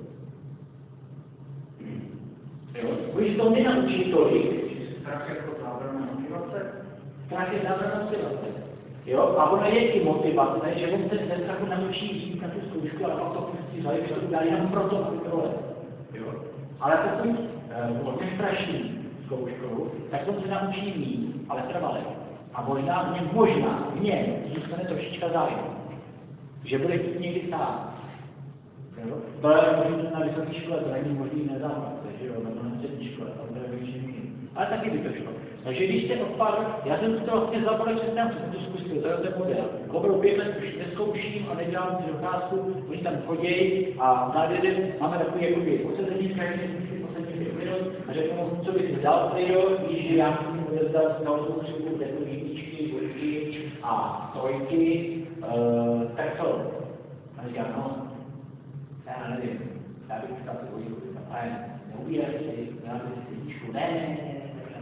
Oni se to nenaučí tolik. Strach jako zábrana motivace? Strach je zábrana motivace. Jo? A ono je i motivace, že on se ze strachu naučí jít na tu zkoušku a pak to pustí za že to udělá jenom proto, aby to jo? Ale pokud on nestraší zkouškou, tak on se naučí mít, ale trvalé. A možná v něm, možná v něm zůstane trošička zájem. Že bude chtít někdy stát. Jo? To je možná na vysoké škole, to není možný nezávat, že jo, nebo na střední škole, tam to je většině. Ale taky by to šlo. Takže když jste odpadl, já jsem to vlastně zabral před nám, jsem to zkusil, to je ten model. Opravdu pět let už neskouším a nedělám si docházku, oni tam chodí a závěrem máme takový jakoby poslední krajiny, poslední pět minut a řeknu, co bych si dal Tejdo, když já jsem odezdal s novou křivku, takové jedničky, dvojky a trojky, uh, tak co? A říkám, no, já nevím, já bych chtěl si dvojku, a neubírat si, já bych si jedničku, ne, ne, ne.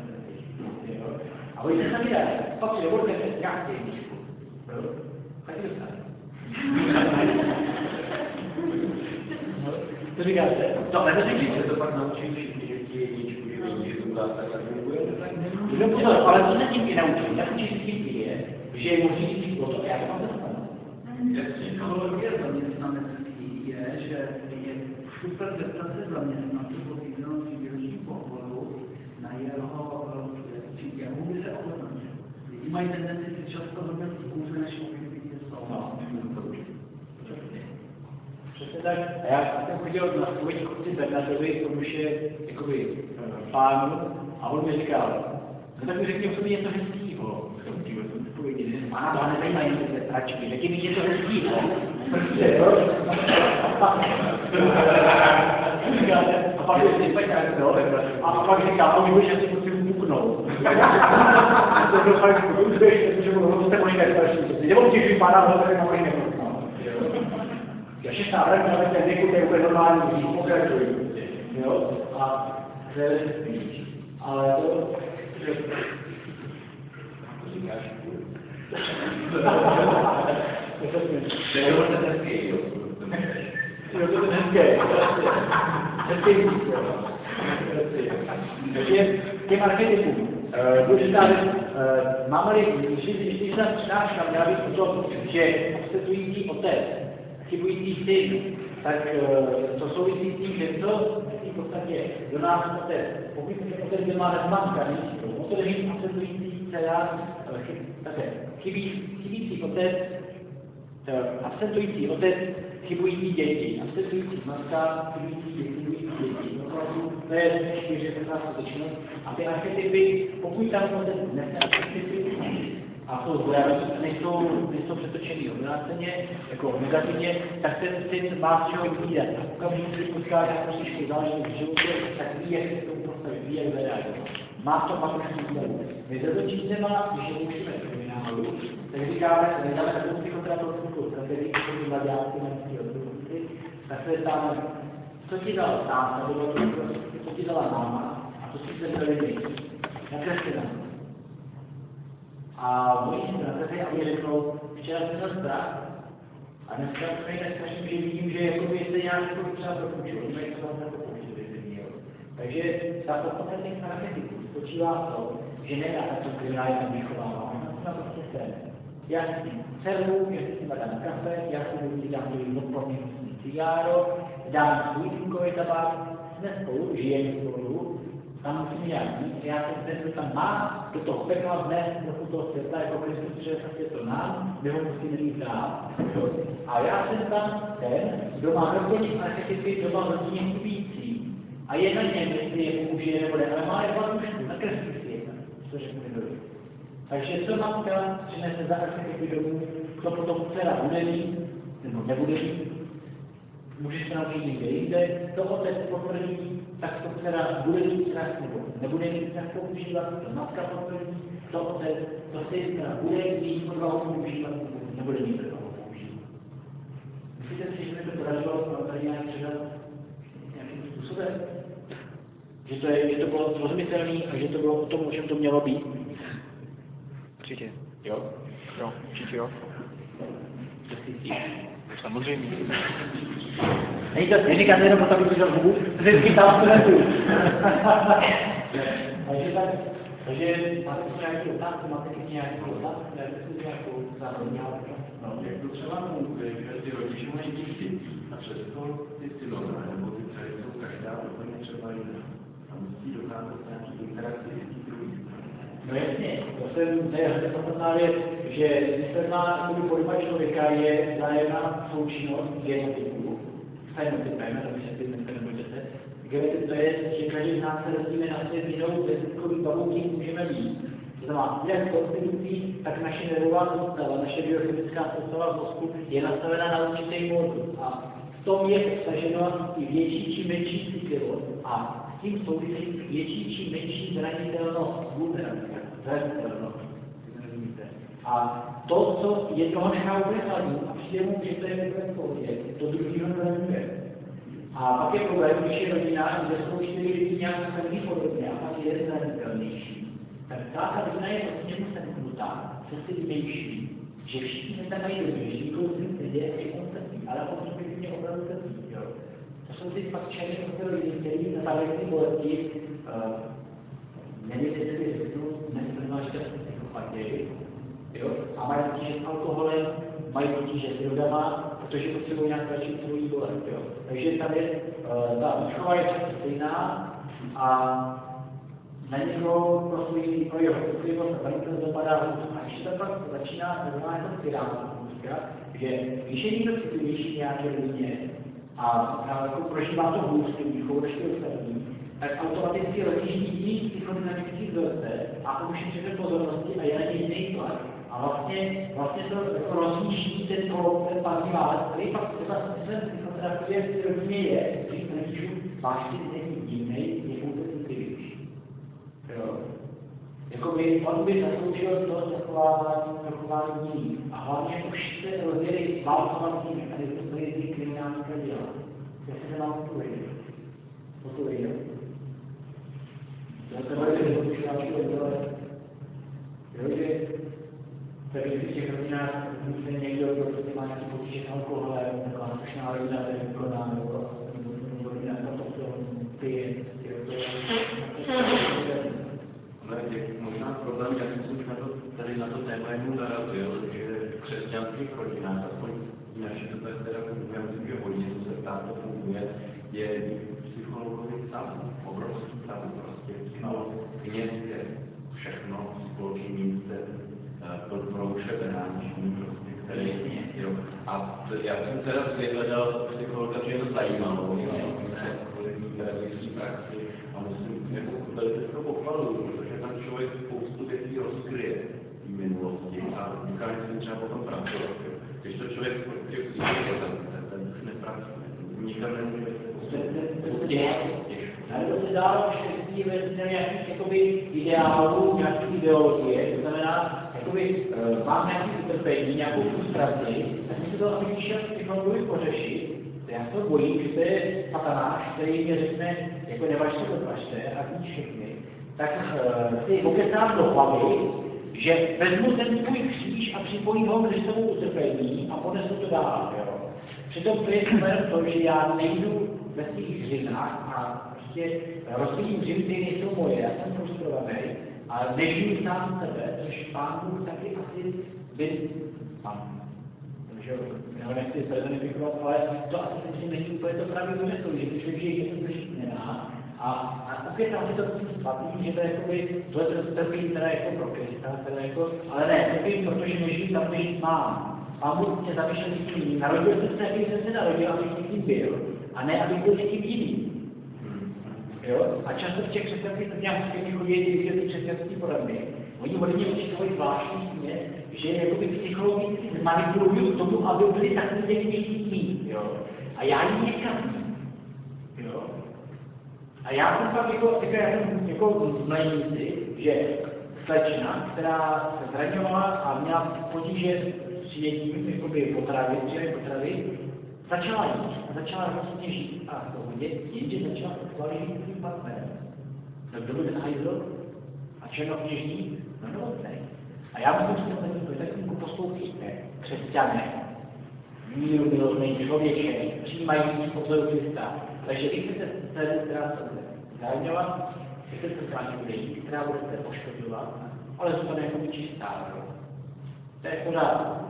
A oni se sami dají, pak si dovolte se nějaký jedničku. Tak to stane. Co říkáte? To ale neříkej, se to pak naučí všichni, že ti jedničku, že vidí, že to dá tak, tak funguje. No pozor, ale to se tím i naučí. Naučí se tím i je, že je možný říct o to, já to mám dostanu. Psychologie zaměstnanecký je, že je super zeptat se zaměstnanců po týdennosti výročním pohovoru na jeho jak by se ohodnotil. Lidi mají tendenci si často hodnotit hůře, než objektivně jsou. No, přesně tak. A já jsem chodil na spověď kopci Bernardovi, tomu už je jakoby pánu, a on mi říkal, no tak mi řekni o sobě něco hezkýho. Pána dva nezajímají ty pračky, řekni mi něco hezkýho. Prostě, jo? A pak je si tak, no, a pak říká, a už že si musím puknout. To byl fakt, že to jste možná starší. Nebo těžší pána, ale tak na možná nepuknout. Já šestná let, ale ten věku, to je úplně normální, pokračují. Jo? A to je spíš. Ale to... To říkáš, to je to hezký, jo. Jo, to je hezké. Hezký víc, jo. Takže těm archetypům. Důležitá věc, máme-li, když se nám přednáška, měla být o tom, že obsetující otec, chybující syn, tak to souvisí s tím, že to v podstatě do nás otec. Pokud ten otec nemá nezmanka, není to. On to neví absentující dcera, chybící otec, absentující otec, chybující děti, absentující matka, chybující děti, chybující děti. To je čtyři skutečnost. A ty archetypy, pokud tam otec nese archetypy, a jsou zdraví, nejsou, nejsou přetočený obráceně, jako negativně, tak ten syn má z čeho vybírat. A okamžitě, když potká nějakou složku záležitost v životě, tak ví, jak se k tomu postavit, ví, jak hledají. Má to pak už výsledku. My s rodičícema, když je učíme v kriminálu, tak říkáme, že nedáme takovou psychoterapeutickou strategii, když jsou mladáci na ty odborníci, tak se ptáme, co ti dal táta, co ti dala máma, a co si se dali my. Nakresli nám. A moji strategie a mě řeknou, včera jsem měl strach a dneska se mi tak strašně, že vidím, že jakoby jste nějak třeba dopočul, že to vám nepopočil, kdyby měl. Takže ta podpata těch archetypů spočívá v tom, že nedá to kriminálně tam vychovává, ona to prostě se. Já si dceru, já si dám kafe, já si budu dám do odporný cigáro, dám svůj dýmkový tabák, jsme spolu, žijeme spolu, tam musím nějak mít, já jsem ten, kdo tam má, do toho pekla vnes, trochu toho světla, jako Kristus přijde to nám, my ho musíme jít dál. A já jsem tam ten, kdo má doplnit archetypy, kdo má rodině chybící. A je na něm, jestli je použije nebo ne, ale má je vladušku, na kresli světa, co řekne dojde. Takže co matka přinese za archetypy domů, to potom dcera bude mít, nebo nebude mít, můžeš se naučit někde jinde, to otec potvrdí, tak to dcera bude mít strach, nebo nebude mít strach používat, to matka potvrdí, to otec, to sestra bude mít odvahu používat, nebo nebude mít odvahu používat. Myslíte si, že by to podařilo tady nějak předat nějakým způsobem? Že to, je, že to bylo zrozumitelné a že to bylo o tom, o čem to mělo být? Určitě. Jo? Jo, určitě jo. To si cítíš. Samozřejmě. Není to, neříkáte jenom to, aby to hubu, vždycky tam studentů. Takže tak, takže máte si nějaký otázky, máte si nějaký otázky, máte si nějakou zároveň No, jak to třeba funguje, že ty rodiče mají děti a přesto ty synové nebo ty dcery jsou každá úplně třeba jiná. A musí dokázat nějaký interakci s tím druhým. No jasně, to, se, to je hrozně podstatná věc, že výsledná podoba člověka je vzájemná součinnost genotypů, fenotypem, aby se ty dneska nebudete. Genotyp to je, že každý z nás se rozdíme na svět jinou bezpečkový babou, tím můžeme být. To znamená, jak konstitucí, tak naše nervová soustava, naše biochemická soustava v mozku je nastavená na určitý modus. A v tom je vstaženo i větší či menší citlivost. A s tím souvisí větší či menší zranitelnost, zranitelnost. A to, co jednoho nechá úplně chladný a přijde mu, že to je úplně v pohodě, to druhýho zraňuje. A pak je problém, když je rodina, kde jsou čtyři lidi nějak takový podobně a pak je zranitelnější. Tak celá ta rodina je od němu semknutá, se si vnější, že všichni tam mají dobře, že nikoho si neděje, že on trpí, ale on skutečně opravdu trpí. To jsou ty fakt černé lidi, kteří na tady bolesti nevěděli, jestli řeknu, nesprávná šťastný psychopatěji, a mají potíže s alkoholem, mají potíže s drogama, protože potřebují nějak léčit svoji bolest. Jo. Takže tam je, uh, ta výchova je často stejná a na někoho pro svůj pro jeho citlivost a velice zapadá hůř. A když to pak začíná znamená jako spirálka, že když je někdo citlivější nějaké rodině a, a jako prožívá to hůř s tím výchovou než ty ostatní, tak automaticky rozjíždí jiný psychodynamický vzorce a už je pozornosti a je na něj jiný tlak. A vlastně, vlastně to jako rozjíždí ten kolom, ten pavný válec, který pak třeba smyslem psychoterapie v té rodině je, když to nepíšu, vážně není divnej, je pouze citlivější. Jo. Jakoby on by zasloužil to zachovávání, zachování jiných. A hlavně už se rozjeli válcovací mechanismus, který ty kriminálníka dělá. Jestli se vám to vejde. To to vejde. To se vejde, to už nějaký odděle. Jo, že takže v těch rodinách může někdo, kdo prostě má nějaký potíže s alkoholem, taková napušná rodina, to je výkonná, nebo rodina, to jsou ty, to je ale těch možná problém, já myslím, že na to, tady na to téma jenom narazil, že v křesťanských rodinách, aspoň v naší době, teda já myslím, že hodně, co se ptá, to funguje, je psychologový stav, obrovský stav, prostě no, městě, všechno, spolky místce, to proušeberání, prostě, který jo. A já jsem teda vyhledal psychologa, že je to zajímalo, pedagogické praxi a musím jako velice to pochvaluju, protože tam člověk spoustu věcí rozkryje v minulosti a dokáže si třeba potom pracovat. Když to člověk prostě přijde, ten už nepracuje, nikam nemůže ale to se dá štěstí ve nějakých jakoby ideálů, nějakých ideologie, to znamená, jakoby uh, mám nějaký utrpení, nějakou frustraci, tak mi se to, abych šel psychologovi pořešit, já se to bojím, že to je satanáš, který mi řekne, jako nevažte, doplažte a víš všechny, tak uh, si okecám do hlavy, že vezmu ten tvůj kříž a připojím ho k tomu utrpení a ponesu to dál, jo. Přitom to je to, že já nejdu ve svých hřinách a prostě rozvíjím hřiny, které nejsou moje, já jsem frustrovaný, ale nežiju sám sebe, což Pán Bůh taky asi by pan. Takže já ho nechci personifikovat, ale to asi myslím, není úplně to pravý úmysl, že když člověk žije něco držit nedá. A, a opět tam si to svatý, že to je jakoby, tohle to trpí teda jako pro Krista, teda jako, ale ne, trpím, protože nežiju tam, kde žít mám. Pán Bůh mě zamýšlel s tím jiným. Narodil jsem se, jakým jsem se narodil, abych s tím byl. A ne, abych byl s tím jiným. Jo? A často v těch křesťanských nějakých chodí ty křesťanský poradny. Oni ode mě učí svoji zvláštní směr, že jakoby psychologicky manipulují k tomu, aby byli takový jiný. Jo? A já jim nekazím. Jo? A já jsem pak jako, jako, jako mladíci, že slečna, která se zraňovala a měla potíže s přijetím jakoby potravy, přijetím potravy, začala jít a začala vlastně žít a v pohodě, jenže začala sexuálně žít s tím partnerem. No kdo byl ten hajzl? A černokněžník? No novotnej. A já musím si to takovou techniku poslouchejte, křesťané, míru milostný člověče, přijímající obzoru Krista. Takže vy chcete dceru, která se bude zraňovat, chcete se s bude jít, která budete poškozovat, ale zůstane jako čistá. To je v pořádku.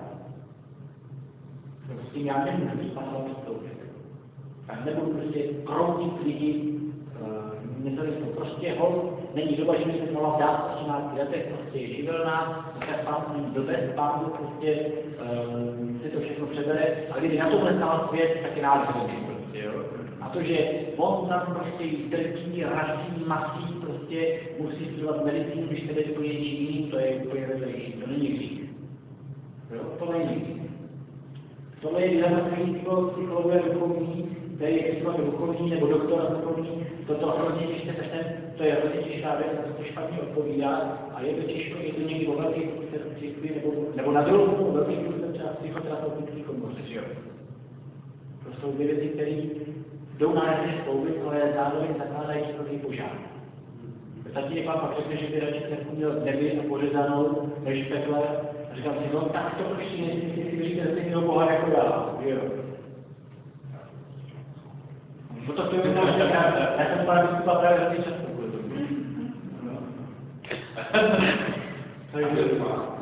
S tím já nemůžu být panová postoupit. Tak nebudu prostě kroutit lidi, uh, něco to prostě hol, není doba, že mi se mohla dát v osmnácti letech, prostě je živelná, tak pán není blbec, pán prostě uh, si to všechno přebere, a kdyby na tohle stál svět, tak je nádherný prostě, jo. A to, že on tam prostě trpí, razí, masí, prostě musí studovat medicínu, když tedy to je jiný, to je úplně vedlejší, to není hřích. Jo, to není hřích. Tohle je vyhledatný psychologové duchovní, který je psycholog duchovní nebo doktor duchovní, toto hrozně těžké seštem, to je hrozně těžká věc, na to špatně odpovídá a je to těžko, je to někdy o velkých církví nebo, nebo na druhou velkých kursech třeba psychoterapeutických komoře, že jo. To jsou dvě věci, které jdou náhodně skloubit, ale zároveň zakládají velký požár. Tatínek vám pak řekne, že by radši jsem měl nebi a pořezanou než pekle. A říkám si, no tak to prostě nejsi, si věříte ze stejného Boha jako já, jo. No to je to, že já jsem pana biskupa právě za ty často kvůli tomu. To je to.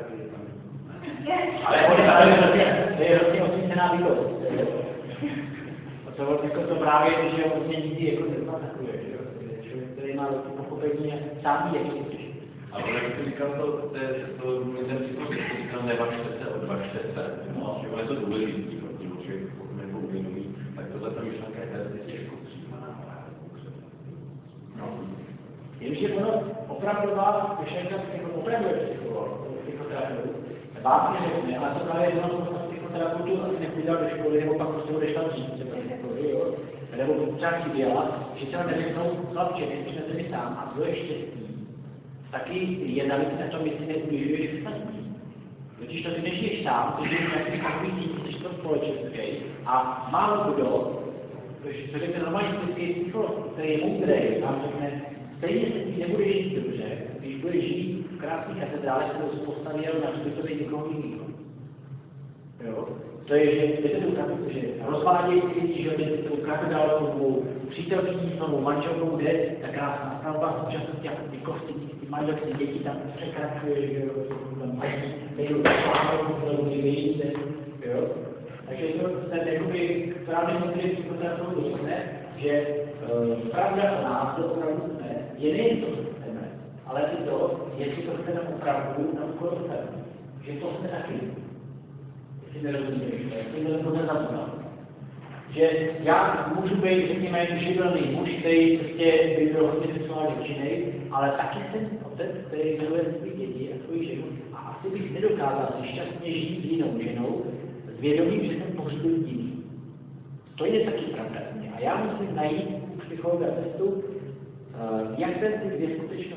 Ale on je hrozně, to je hrozně osvícená výrost. To, jako to právě, že on vlastně nikdy jako nezná takové, že jo. Člověk, který má pochopení sám ví, jak je to. Ale jak jsi říkal, to, to je to, ten psycholog, který říkal, nevažte se, odvažte se. No, že je to důležitý, protože člověk pokud nebo uvědomí, tak tohle ta myšlenka je tady těžko přijímaná. No. Jenže ono opravdu vás, myšlenka opravdu je psycholog, psychoterapeut, vás mě řekne, ale to právě je ono psychoterapeutu asi nepůjde do školy, nebo pak prostě budeš tam žít, jo? Nebo třeba chyběla, že třeba neřeknou chlapče, když na zemi sám a to je štěstí. Taky je závisí na tom, jestli neubližuješ ostatní. Totiž to ty nežiješ sám, ty žiješ nějaký takový cítí, jsi to společenský a málo kdo, to řekne normální psycholog, který je moudrý, vám řekne, stejně se tím nebudeš žít dobře, když budeš žít v krásné katedrále, kterou se postaví na hřbitově někoho jiného. Jo? To je, že jdete tu katedrálu, že rozvádějí ty děti, že jdete tu katedrálu svou přítelkyní, svou manželkou, jde, ta krásná stavba, současnosti a ty kosti, ty manželky, děti tam překračuje, že jo, tam mají, nejdu plánovou, nejvíce, jo. Takže to ten jakoby právě některý psychoterapeuti dostane, že uh, pravda o nás, to opravdu ne, je nejen to, co chceme, ale i to, jestli to chceme opravdu na úkor sebe. Že to jsme taky. Jestli nerozumíte, jestli to nezapomínám. Že já můžu být, řekněme, živelný muž, který prostě by byl hodně sexuálně činný, ale taky jsem otec, který miluje svý děti a svou ženu a asi bych nedokázal si šťastně žít s jinou ženou, s vědomím, že jsem pohřbil jiný. To je taky pravda. A já musím najít u psychologa cestu, jak se ty dvě skutečnosti